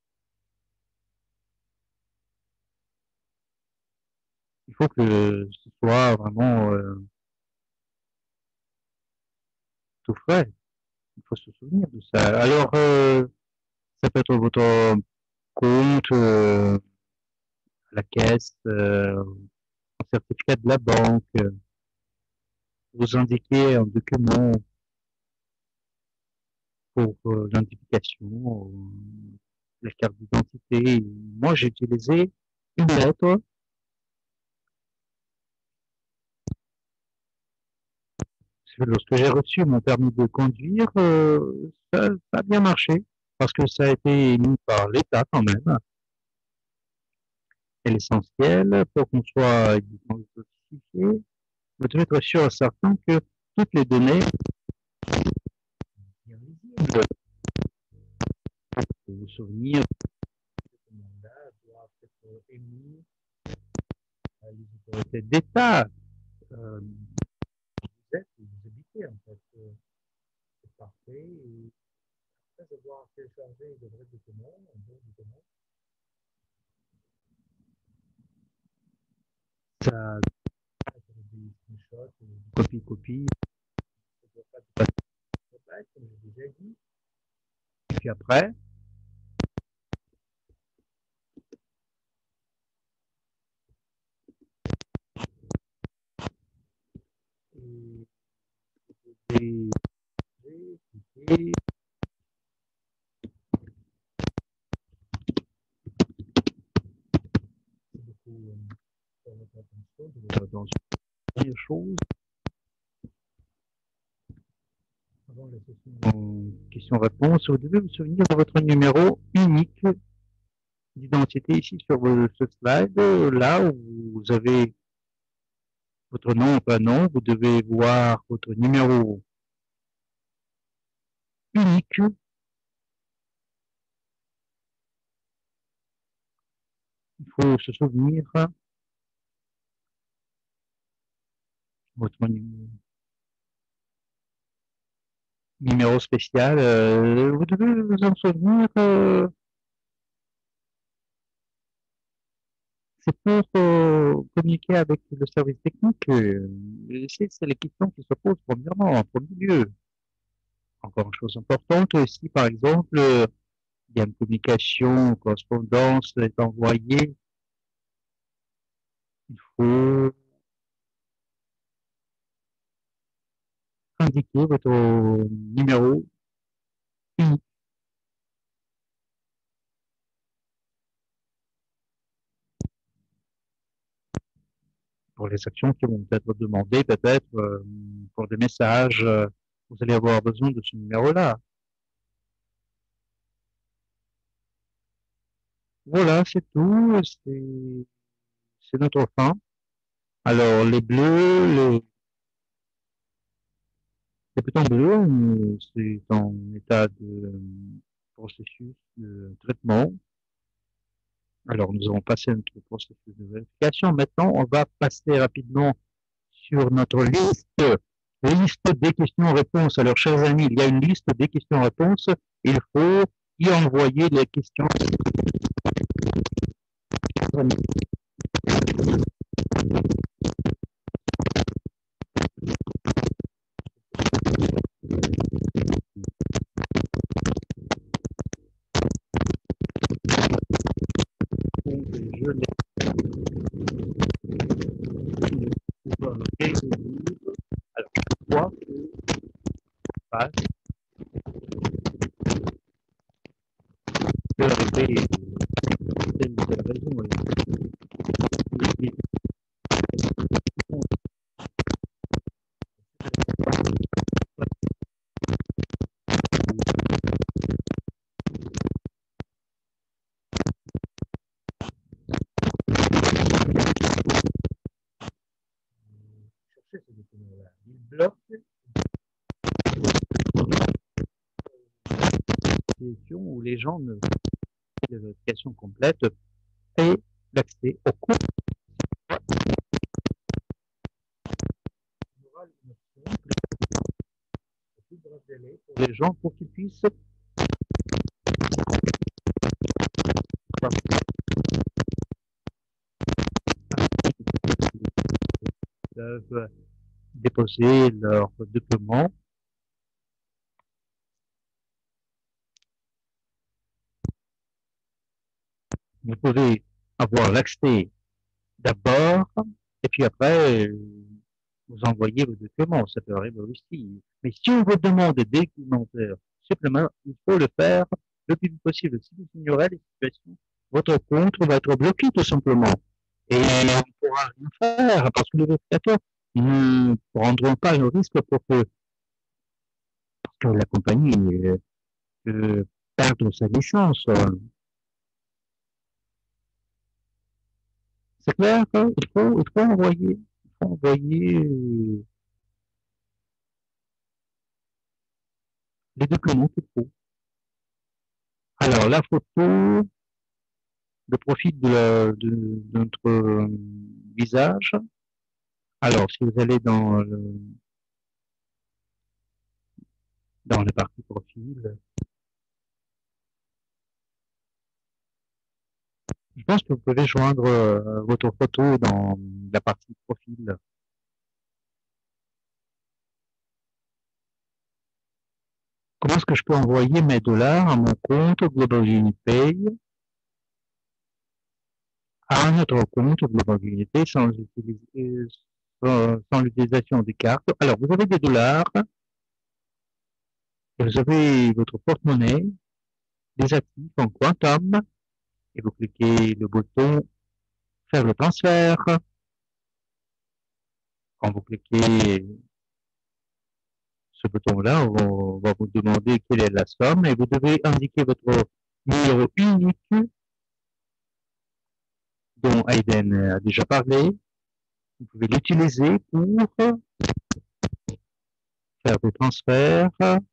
Il faut que ce soit vraiment euh, tout frais. Il faut se souvenir de ça. Alors, euh, ça peut être votre compte euh, à la caisse, euh, un certificat de la banque. Euh, vous indiquez un document pour euh, l'identification, euh, la carte d'identité. Moi, j'ai utilisé une lettre. Lorsque j'ai reçu mon permis de conduire, euh, ça, ça a bien marché parce que ça a été émis par l'État quand même. Et l'essentiel, pour qu'on soit identifié, vous devez être sûr et certain que toutes les données sont visibles. Pour vous souvenir, ce mandat doit être émis à les autorités d'État. Euh, vous êtes et vous habitez en fait. Euh, c'est parfait. Et après avoir téléchargé de vrais documents, un bon document, ça des screenshots, des copies-copies, ça ne doit pas dépasser, comme j'ai déjà dit. Et puis après, et, et, et, et beaucoup euh, faire votre attention de, dans une chose avant la session question-réponse. Vous devez vous souvenir de votre numéro unique d'identité ici sur ce slide, là où vous avez votre nom, prénom, vous devez voir votre numéro unique. Il faut se souvenir votre numéro spécial. Euh, vous devez vous en souvenir. Euh, c'est pour euh, communiquer avec le service technique. Euh, c'est les questions qui se posent premièrement, en premier lieu. Encore une chose importante, si par exemple, euh, il y a une communication, une correspondance est envoyée, il faut indiquer votre numéro unique. Pour les actions qui vont être demandées, peut-être euh, pour des messages, euh, vous allez avoir besoin de ce numéro-là. Voilà, c'est tout. C'est notre fin. Alors, les bleus, les, les boutons bleus, c'est en état de euh, processus de traitement. Alors, nous avons passé notre processus de vérification. Maintenant, on va passer rapidement sur notre liste, liste des questions-réponses. Alors, chers amis, il y a une liste des questions-réponses. Il faut y envoyer les questions. Je l'ai. Alors, quoi que passe peut arriver telle ou telle raison. Et, chercher ce document-là. Il bloque où les gens ne font pas de vérification complète et l'accès au cours. Il y aura une option plus bref délai pour les gens pour qu'ils puissent peuvent déposer leurs documents. Vous pouvez avoir l'accès d'abord et puis après vous envoyez vos documents, ça peut arriver aussi. Mais si on vous demande des documentaires supplémentaires, il faut le faire le plus vite possible. Si vous ignorez les situations votre compte va être bloqué tout simplement. Et on ne pourra rien faire parce que les vérificateurs ne prendront pas le risque pour que, que la compagnie euh, euh, perde sa licence. C'est clair, hein? il faut, il faut envoyer, il faut envoyer euh, les documents qu'il faut. Alors, la photo, le profil de, la, de, de notre euh, visage. Alors, si vous allez dans, le, dans la partie profil, je pense que vous pouvez joindre euh, votre photo dans la partie profil. Comment est-ce que je peux envoyer mes dollars à mon compte Global Unipay, à un autre compte Global Unipay sans, utiliser, sans, sans l'utilisation des cartes? Alors, vous avez des dollars, et vous avez votre porte-monnaie, des actifs en quantum, et vous cliquez le bouton faire le transfert. Quand vous cliquez ce bouton-là, on va vous demander quelle est la somme et vous devez indiquer votre numéro unique dont Aiden a déjà parlé. Vous pouvez l'utiliser pour faire des transferts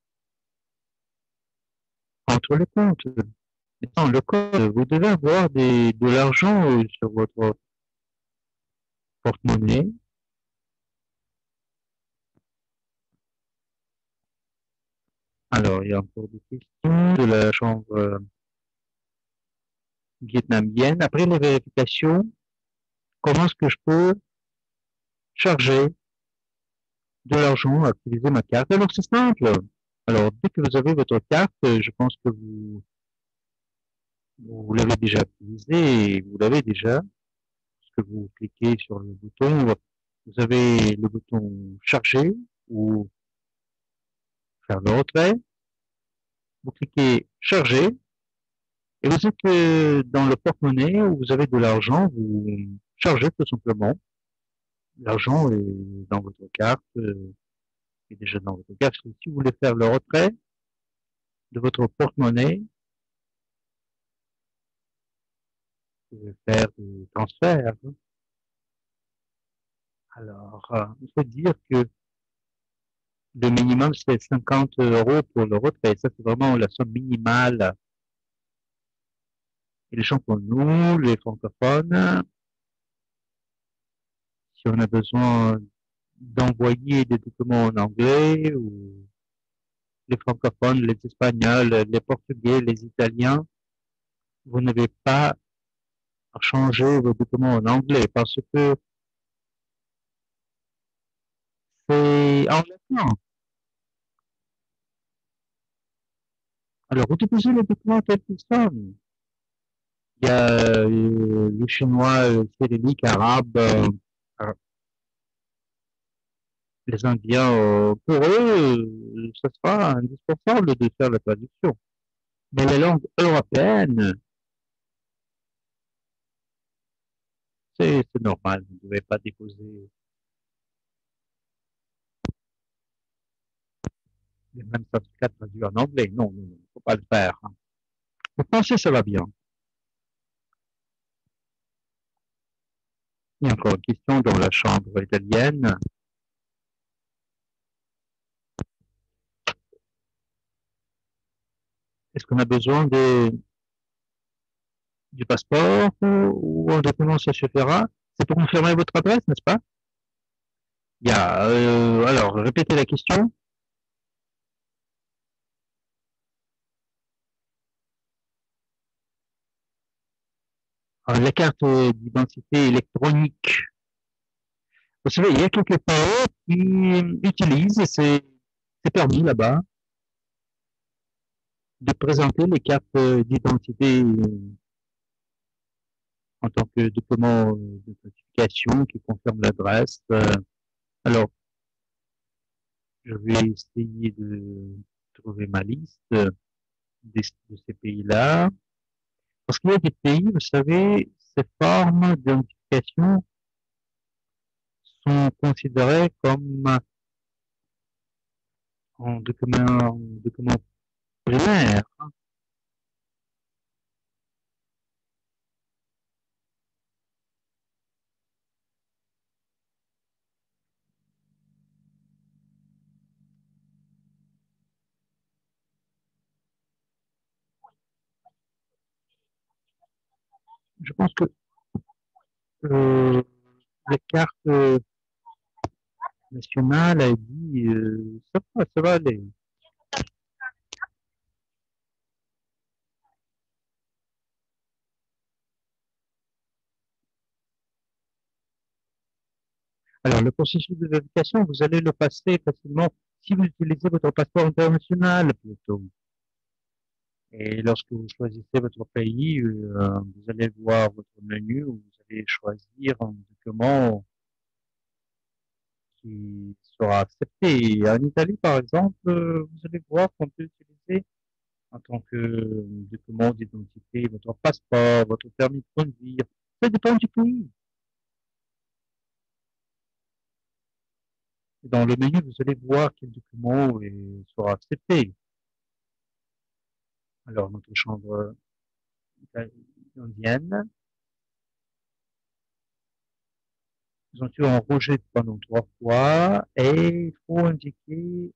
entre les comptes. Maintenant, le code, vous devez avoir des, de l'argent sur votre porte-monnaie. Alors, il y a encore des questions de la chambre vietnamienne. Après les vérifications, comment est-ce que je peux charger de l'argent à utiliser ma carte? Alors, c'est simple. Alors, dès que vous avez votre carte, je pense que vous, vous l'avez déjà utilisée et vous l'avez déjà, parce que vous cliquez sur le bouton, vous avez le bouton charger ou faire le retrait. Vous cliquez charger et vous êtes euh, dans le porte-monnaie où vous avez de l'argent, vous chargez tout simplement. L'argent est dans votre carte, euh, est déjà dans votre carte. Si vous voulez faire le retrait de votre porte-monnaie, vous pouvez faire des transferts. Alors, euh, il faut dire que le minimum, c'est cinquante euros pour le retrait. Ça, c'est vraiment la somme minimale. Et les gens comme nous, les francophones, si on a besoin d'envoyer des documents en anglais, ou les francophones, les espagnols, les portugais, les italiens, vous n'avez pas à changer vos documents en anglais parce que c'est en latin. Alors, utilisez les documents tels qu'ils sont. Il y a euh, le chinois, le cyrillique, arabe, euh, les Indiens, euh, pour eux, euh, ce sera indispensable de faire la traduction. Mais les langues européennes, c'est normal, vous ne devez pas déposer les mêmes certificats traduits en anglais. Non, il ne faut pas le faire. Le français, ça va bien. Il y a encore une question dans la chambre italienne. Est-ce qu'on a besoin de, du passeport ou, ou un document, ça suffira? C'est pour confirmer votre adresse, n'est-ce pas? Il y a, euh, alors, répétez la question. Alors, la carte d'identité électronique. Vous savez, il y a quelques pays qui utilisent, et c'est permis là-bas, de présenter les cartes d'identité en tant que document de certification qui confirme l'adresse. Alors, je vais essayer de trouver ma liste de, de ces pays-là. Parce qu'il y a des pays, vous savez, ces formes d'identification sont considérées comme en document, document primaire. Je pense que euh, la carte nationale a dit euh, ça va, ça va aller. Alors, le processus de vérification, vous allez le passer facilement si vous utilisez votre passeport international plutôt. Et lorsque vous choisissez votre pays, euh, vous allez voir votre menu où vous allez choisir un document qui sera accepté. Et en Italie, par exemple, euh, vous allez voir qu'on peut utiliser en tant que document d'identité votre passeport, votre permis de conduire. Ça dépend du pays. Dans le menu, vous allez voir quel document est- sera accepté. Alors, notre chambre indienne, ils ont eu un rejet pendant trois fois et il faut indiquer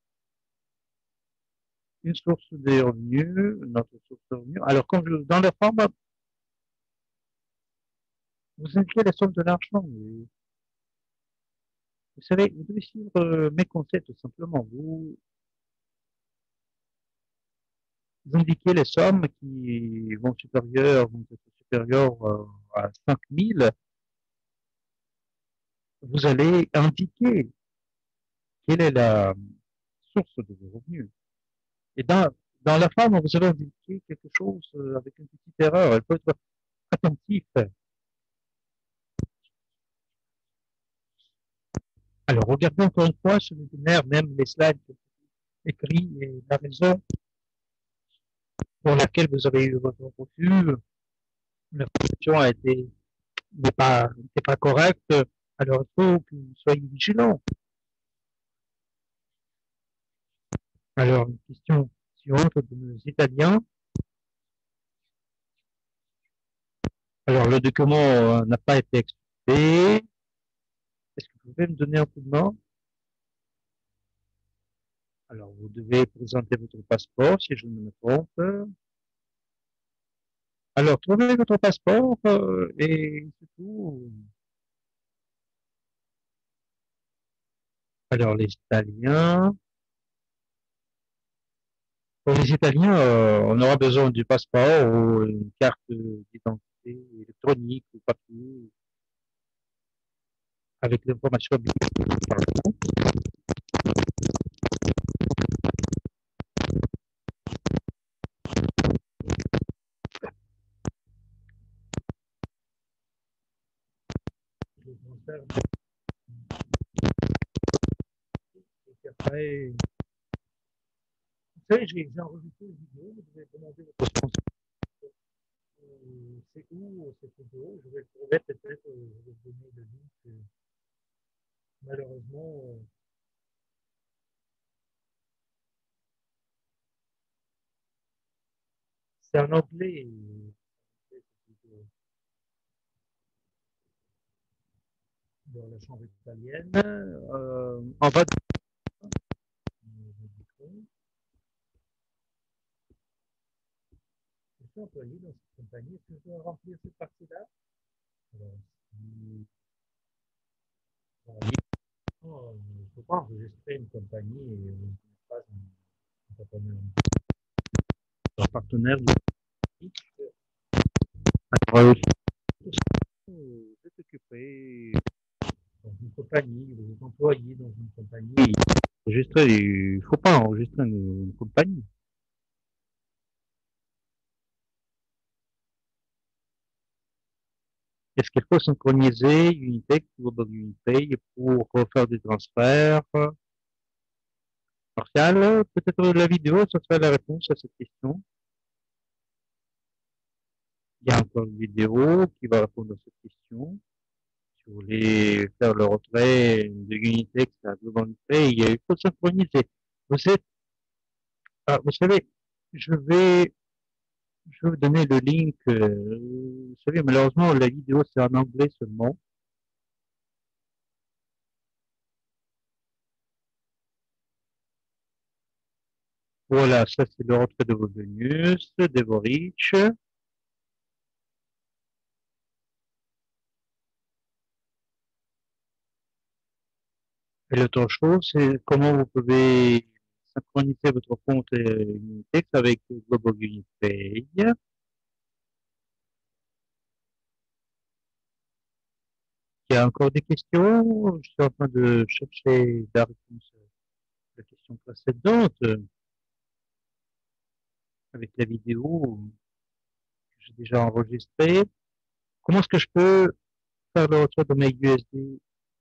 une source de revenus, notre source de revenus. Alors, quand je, dans la forme, vous indiquez la somme de l'argent. Vous savez, vous devez suivre euh, mes conseils tout simplement. Vous, vous indiquez les sommes qui vont supérieures, vont être supérieures euh, à cinq mille. Vous allez indiquer quelle est la source de vos revenus. Et dans, dans la forme, vous allez indiquer quelque chose euh, avec une petite erreur. Il faut être attentif. Alors, regardez encore une fois sur le binaire, même les slides écrits et la raison pour laquelle vous avez eu votre refus. La fonction a été n'est pas, n'est pas correcte. Alors, il faut que vous soyez vigilant. Alors, une question suivante de nos Italiens. Alors, le document euh, n'a pas été expédié. Est-ce que vous pouvez me donner un coup de main? Alors, vous devez présenter votre passeport, si je ne me trompe. Alors, trouvez votre passeport euh, et c'est tout. Alors, les Italiens. Pour les Italiens, euh, on aura besoin du passeport ou une carte d'identité électronique ou papier avec l'information biométrique. Je transfère. Et après, vous savez, j'ai enregistré une vidéo, vous devez demander votre sponsor. Euh, c'est où euh, cette vidéo? Je vais le trouver peut-être, euh, je vais vous donner le link. Euh, malheureusement, euh, c'est en anglais. Euh, dans la chambre italienne. Euh, en bas de je suis employé dans cette compagnie. Est-ce que je dois remplir cette partie-là? Alors, si, euh, je ne peux pas enregistrer une compagnie et euh, pas un, un, un partenaire du alors, vous êtes occupé dans une compagnie, vous êtes employé dans une compagnie. Enregistrer, il ne faut pas enregistrer une, une compagnie. Est-ce qu'il faut synchroniser Unitech ou Unipay pour faire des transferts? Martial, peut-être la vidéo, ça serait la réponse à cette question. Il y a encore une vidéo qui va répondre à cette question. Si vous voulez faire le retrait de Unitex à Global Unipay, il faut synchroniser. Vous êtes, ah, vous savez, je vais, je vais vous donner le link. euh, vous savez, malheureusement, la vidéo, c'est en anglais seulement. Voilà, ça, c'est le retrait de vos bonus, de vos riches. Et l'autre chose, c'est comment vous pouvez synchroniser votre compte euh, Unitex avec Global Unipay. Il y a encore des questions? Je suis en train de chercher la réponse à la question précédente euh, avec la vidéo que j'ai déjà enregistrée. Comment est-ce que je peux faire le retour de mes U S D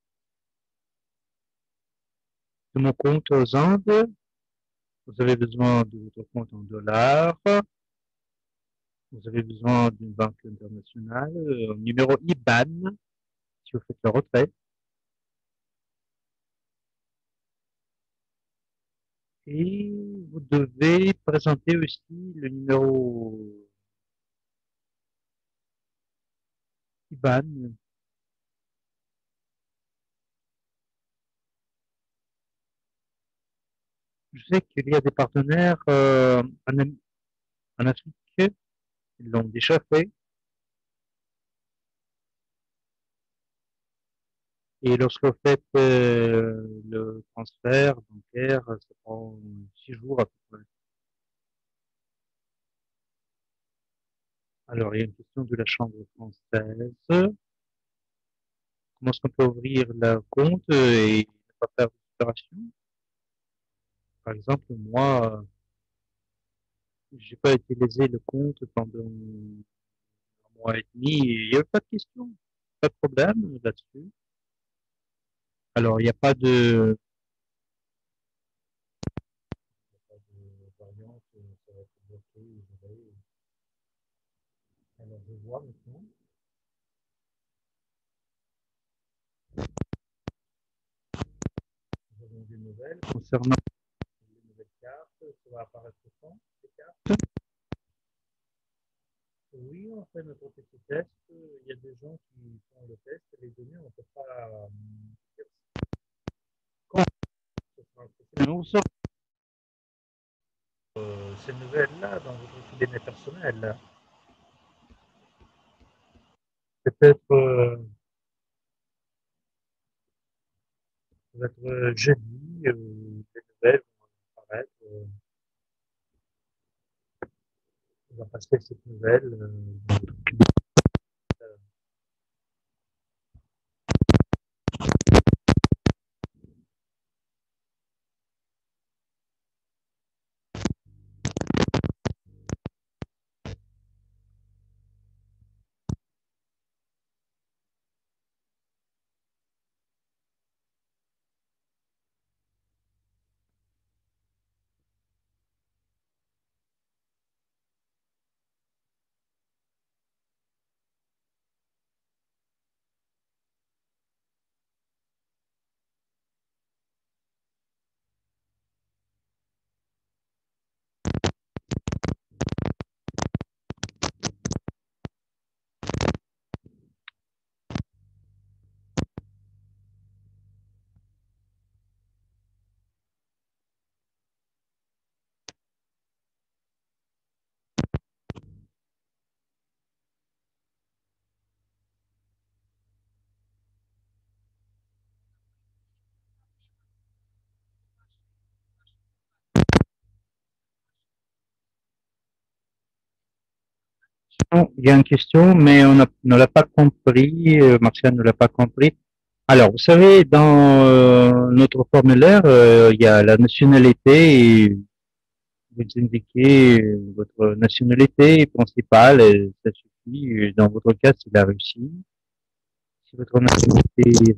de mon compte aux Andes? Vous avez besoin de votre compte en dollars. Vous avez besoin d'une banque internationale, euh, numéro I B A N si vous faites le retrait. Et vous devez présenter aussi le numéro I B A N. Je sais qu'il y a des partenaires euh, en, en Afrique, ils l'ont déjà fait. Et lorsque vous faites euh, le transfert bancaire, ça prend six jours à peu près. Alors, il y a une question de la Chambre française. Comment est-ce qu'on peut ouvrir le compte et ne pas faire d'opération? Par exemple, moi, j'ai pas utilisé le compte pendant un mois et demi et il n'y avait pas de question, pas de problème là-dessus. Alors, il n'y a pas de, il y a pas de variante, ça va être bloqué, je vais. Alors, je vois maintenant. Nous avons des nouvelles concernant les nouvelles cartes. Ça va apparaître quand, ces cartes? Oui, on fait notre petit test. Il y a des gens qui font le test. Les données, on ne peut pas euh, dire quand ce sera accessible. Nous sommes euh, ces nouvelles-là dans votre données personnelles. Peut-être euh, peut-être jeudi, euh, les nouvelles vont apparaître. Euh, on va passer cette nouvelle. Euh, il y a une question, mais on ne l'a pas compris. Euh, Martial ne l'a pas compris. Alors, vous savez, dans euh, notre formulaire, euh, il y a la nationalité et vous indiquez euh, votre nationalité principale, et ça suffit. Dans votre cas, c'est la Russie. Si votre nationalité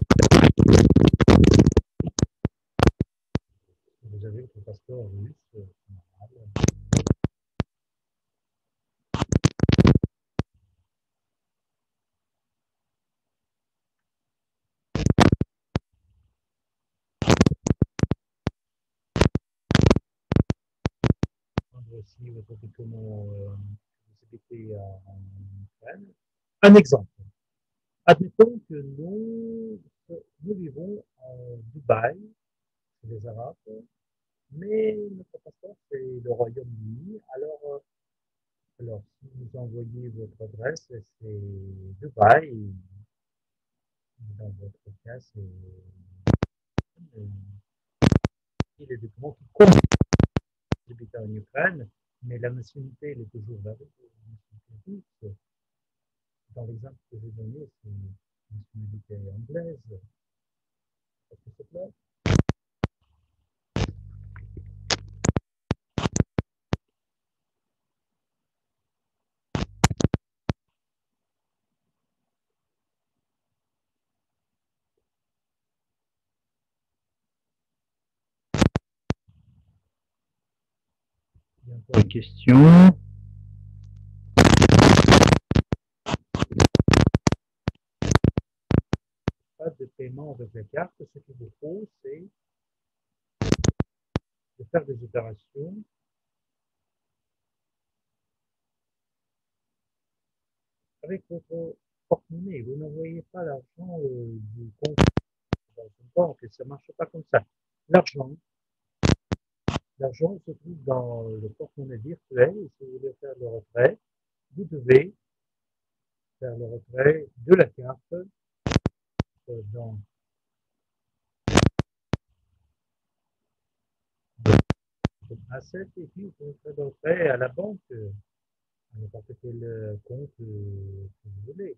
vous avez votre passeport russe, voici votre document, euh, vous habitez en Ukraine. Un exemple. Admettons que nous, nous vivons en Dubaï, c'est les Arabes, mais notre passeport, c'est le Royaume-Uni. Alors, euh, alors, si vous envoyez votre adresse, c'est Dubaï. Dans votre cas, c'est euh, les documents qui comptent. Vous habitez en Ukraine, mais la nationalité, elle est toujours là. Dans l'exemple que j'ai donné, c'est une nationalité anglaise. Est-ce que c'est clair? Il y a encore une question. Pas de paiement avec la carte. Ce qu'il vous faut, c'est de faire des opérations avec votre porte-monnaie. Vous n'envoyez pas l'argent euh, du compte dans une banque. Ça ne marche pas comme ça. L'argent, l'argent se trouve dans le porte-monnaie virtuel. Et si vous voulez faire le retrait, vous devez faire le retrait de la carte euh, dans Asset et puis vous pouvez faire le retrait à la banque, euh, à n'importe quel compte euh, que vous voulez.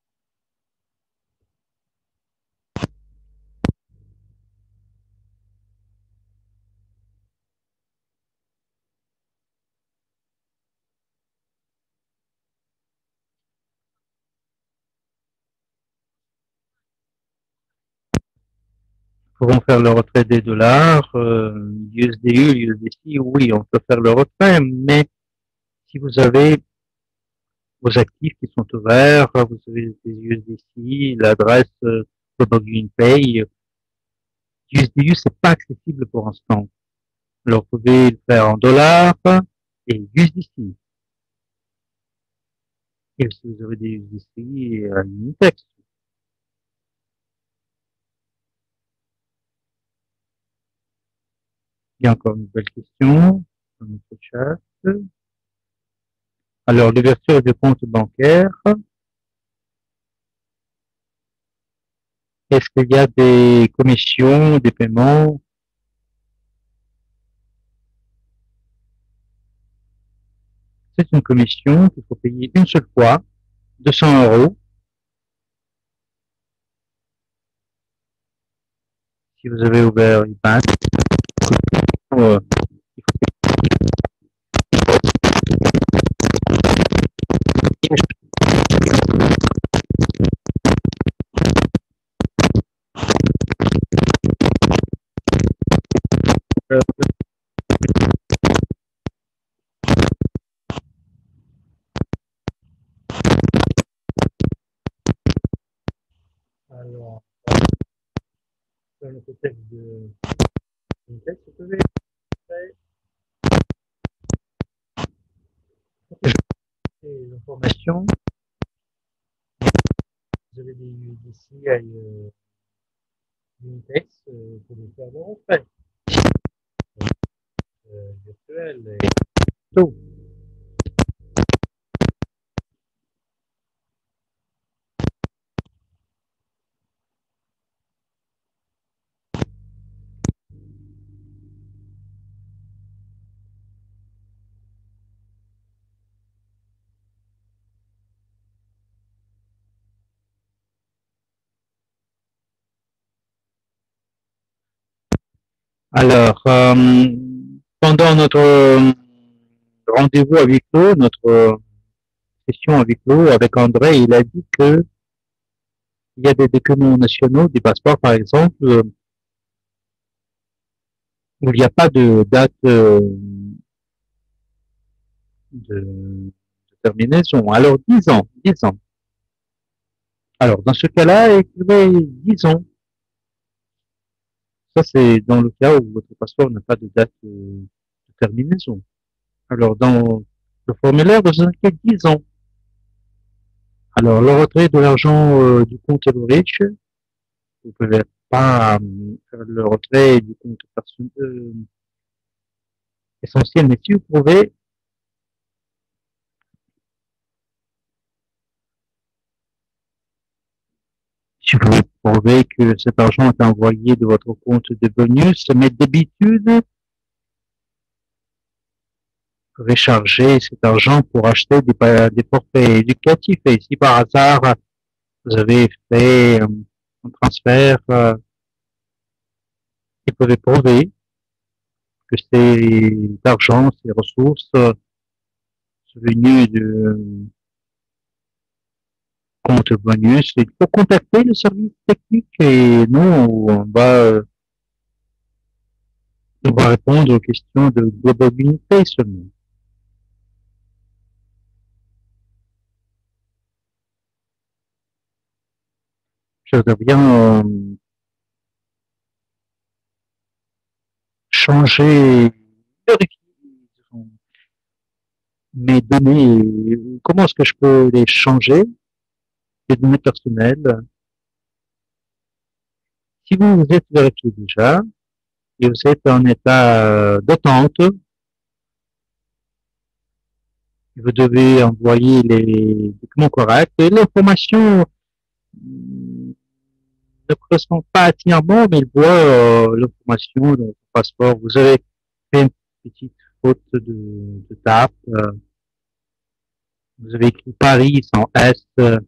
Pouvons faire le retrait des dollars, euh, U S D U, U S D C, oui, on peut faire le retrait, mais si vous avez vos actifs qui sont ouverts, vous avez des U S D C, l'adresse euh, Login Pay, U S D U, c'est pas accessible pour l'instant. Alors, vous pouvez le faire en dollars et U S D C. Et si vous avez des U S D C, à Unitex. Il y a encore une nouvelle question dans notre chat. Alors, l'ouverture de compte bancaire. Est-ce qu'il y a des commissions, des paiements? C'est une commission qu'il faut payer une seule fois, deux cents euros. Si vous avez ouvert I B A N, euh, il faut payer. Alors, dans le contexte de Unitex, vous pouvez faire des informations. Vous avez des U S D C à euh, Unitex, euh, vous pouvez faire le retrait euh, virtuel et tout. Alors, euh, pendant notre euh, rendez-vous à huis clos, notre euh, session à huis clos avec André, il a dit que il y a des documents nationaux, des passeports par exemple, euh, où il n'y a pas de date euh, de, de terminaison. Alors, dix ans, dix ans. Alors, dans ce cas-là, écrivez dix ans. Ça, c'est dans le cas où votre passeport n'a pas de date euh, de terminaison. Alors, dans le formulaire, vous indiquez dix ans. Alors, le retrait de l'argent euh, du compte Everidge, vous ne pouvez pas euh, faire le retrait du compte perso- euh, essentiel, mais si vous pouvez, si vous pouvez prouver que cet argent est envoyé de votre compte de bonus, mais d'habitude, vous pouvez charger cet argent pour acheter des, des forfaits éducatifs. Et si par hasard, vous avez fait euh, un transfert, euh, vous pouvez prouver que cet argent, ces ressources euh, sont venues de compte bonus. Il faut contacter le service technique et nous, on va, on va répondre aux questions de globalité seulement. Je voudrais bien euh, changer, vérifier mes données. Comment est-ce que je peux les changer, les données personnelles? Si vous vous êtes vérifié déjà et vous êtes en état d'attente, vous devez envoyer les documents corrects et l'information ne correspond pas entièrement, mais il voit euh, l'information dans votre passeport. Vous avez fait une petite faute de, de tape. Euh, vous avez écrit Paris sans S. Euh,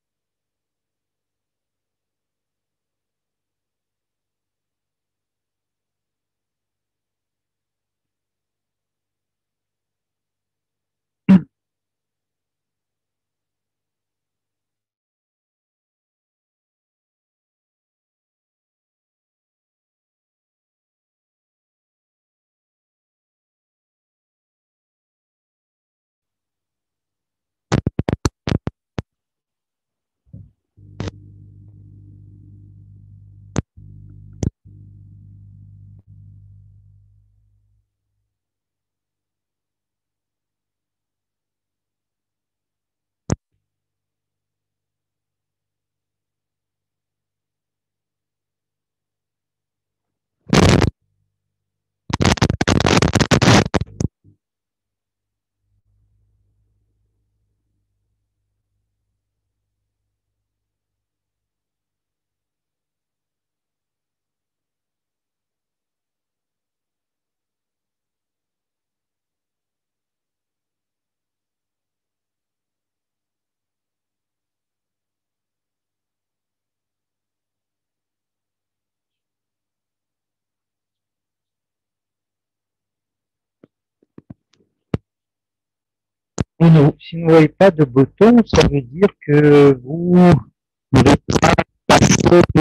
si vous n'avez pas de bouton, ça veut dire que vous n'avez pas passé.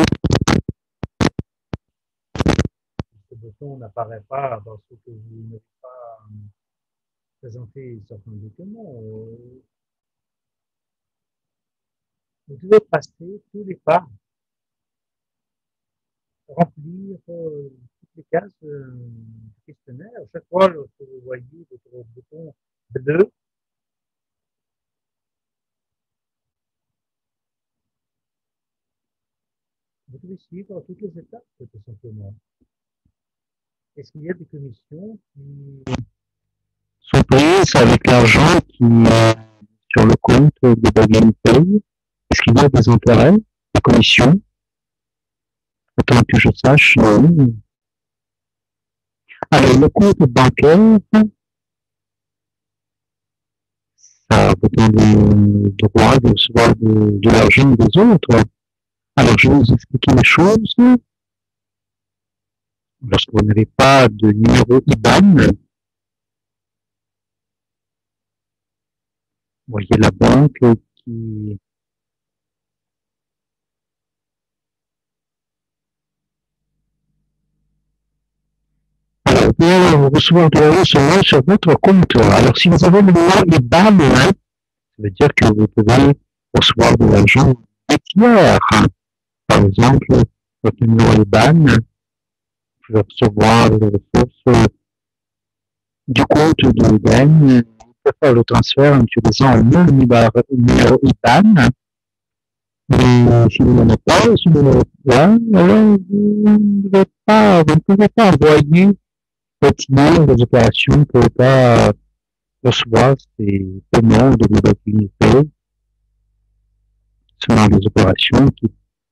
Ce bouton n'apparaît pas parce que vous n'avez pas présenté certains documents. Vous devez passer tous les pas, remplir euh, toutes les cases euh, du questionnaire. À chaque fois, lorsque vous voyez votre bouton bleu, vous devez suivre toutes les étapes, tout simplement. Est-ce qu'il y a des commissions qui sont prises avec l'argent qui est sur le compte de Baguen Pay? Est-ce qu'il y a des intérêts, des commissions? Autant que je sache, non. Alors, le compte bancaire, ça vous donne le droit de recevoir de, de l'argent des autres. Alors, je vais vous expliquer les choses. Lorsque vous n'avez pas de numéro I B A N, vous voyez la banque qui alors, vous pouvez recevoir de l'argent seulement sur votre compte. Alors, si vous avez le numéro I B A N, hein, ça veut dire que vous pouvez recevoir de l'argent des tiers. Par exemple, votre numéro I B A N, vous pouvez recevoir des ressources du compte de gain, on peut faire le transfert en utilisant un numéro I B A N. Mais si vous n'en avez pas ce numéro-là, alors vous ne pouvez pas, vous ne pouvez pas envoyer continuer les opérations, vous ne pouvez pas recevoir ces paiements de volatilité selon les opérations qui,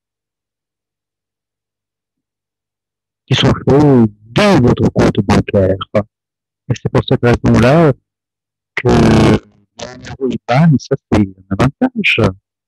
qui sont faites dans votre compte bancaire. Et c'est pour cette raison-là que le numéro I B A N, ça c'est un avantage.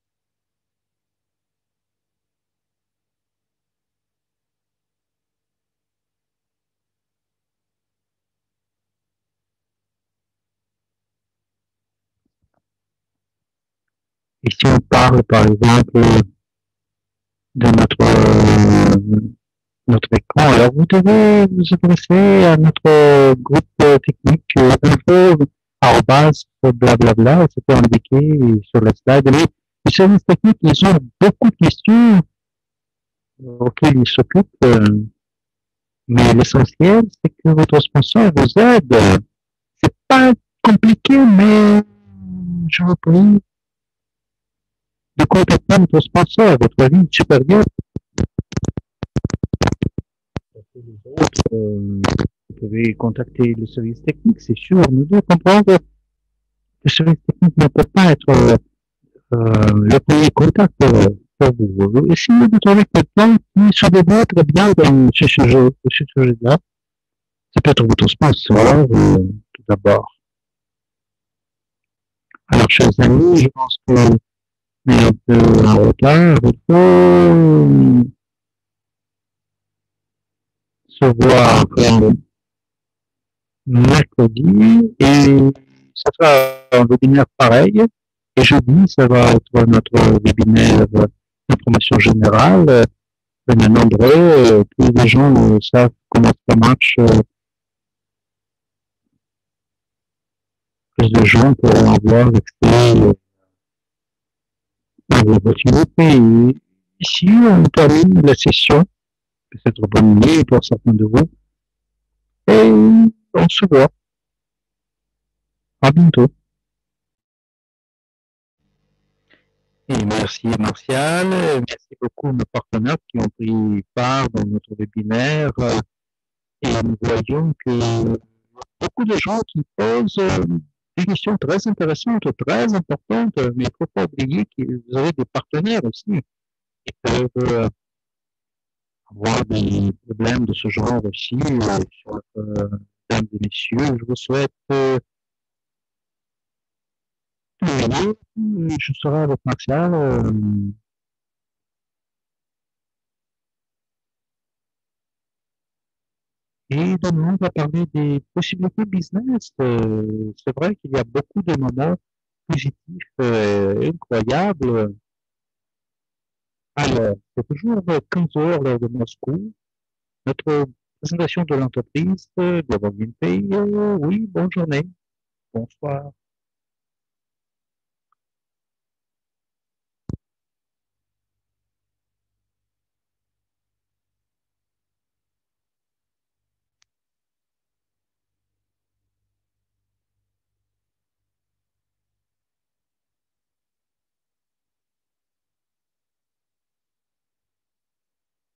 Et si on parle par exemple de notre, euh, notre écran, alors vous devez vous adresser à notre groupe technique euh, info, arrobas, blablabla, c'était indiqué sur la slide. Mais les services techniques, ils ont beaucoup de questions auxquelles ils s'occupent, euh, mais l'essentiel, c'est que votre sponsor vous aide. C'est pas compliqué, mais je vous prie de contacter votre sponsor, votre ligne supérieure. Les autres, euh, vous pouvez contacter le service technique, c'est sûr. Nous devons comprendre que le service technique ne peut pas être euh, le premier contact euh, pour vous. Essayez de trouver quelqu'un qui se développe très bien dans ce sujet, ce sujet-là. Ça peut être votre sponsor, euh, tout d'abord. Alors, chers amis, je pense qu'on est un peu en retard. Il faut se voir euh, mercredi et ça sera un webinaire pareil. Et jeudi, ça va être notre webinaire d'information générale. Venez nombreux, tous les gens euh, savent comment ça marche. Euh, plus de gens pourront avoir accès euh, à la possibilité. Et ici, on termine la session. Peut-être bonne nuit pour certains de vous. Et on se voit. À bientôt. Et merci Martial, merci beaucoup à nos partenaires qui ont pris part dans notre webinaire. Et nous voyons que beaucoup de gens qui posent des questions très intéressantes, très importantes, mais il ne faut pas oublier que vous avez des partenaires aussi qui peuvent avoir des problèmes de ce genre aussi. Euh, mesdames et messieurs, je vous souhaite euh, je serai avec Martial. Euh, et demain, on va parler des possibilités business. Euh, c'est vrai qu'il y a beaucoup de moments positifs euh, incroyables. Alors, c'est toujours quinze heures l'heure de Moscou. Notre présentation de l'entreprise, Global Green Pay. Euh, oui, bonne journée. Bonsoir.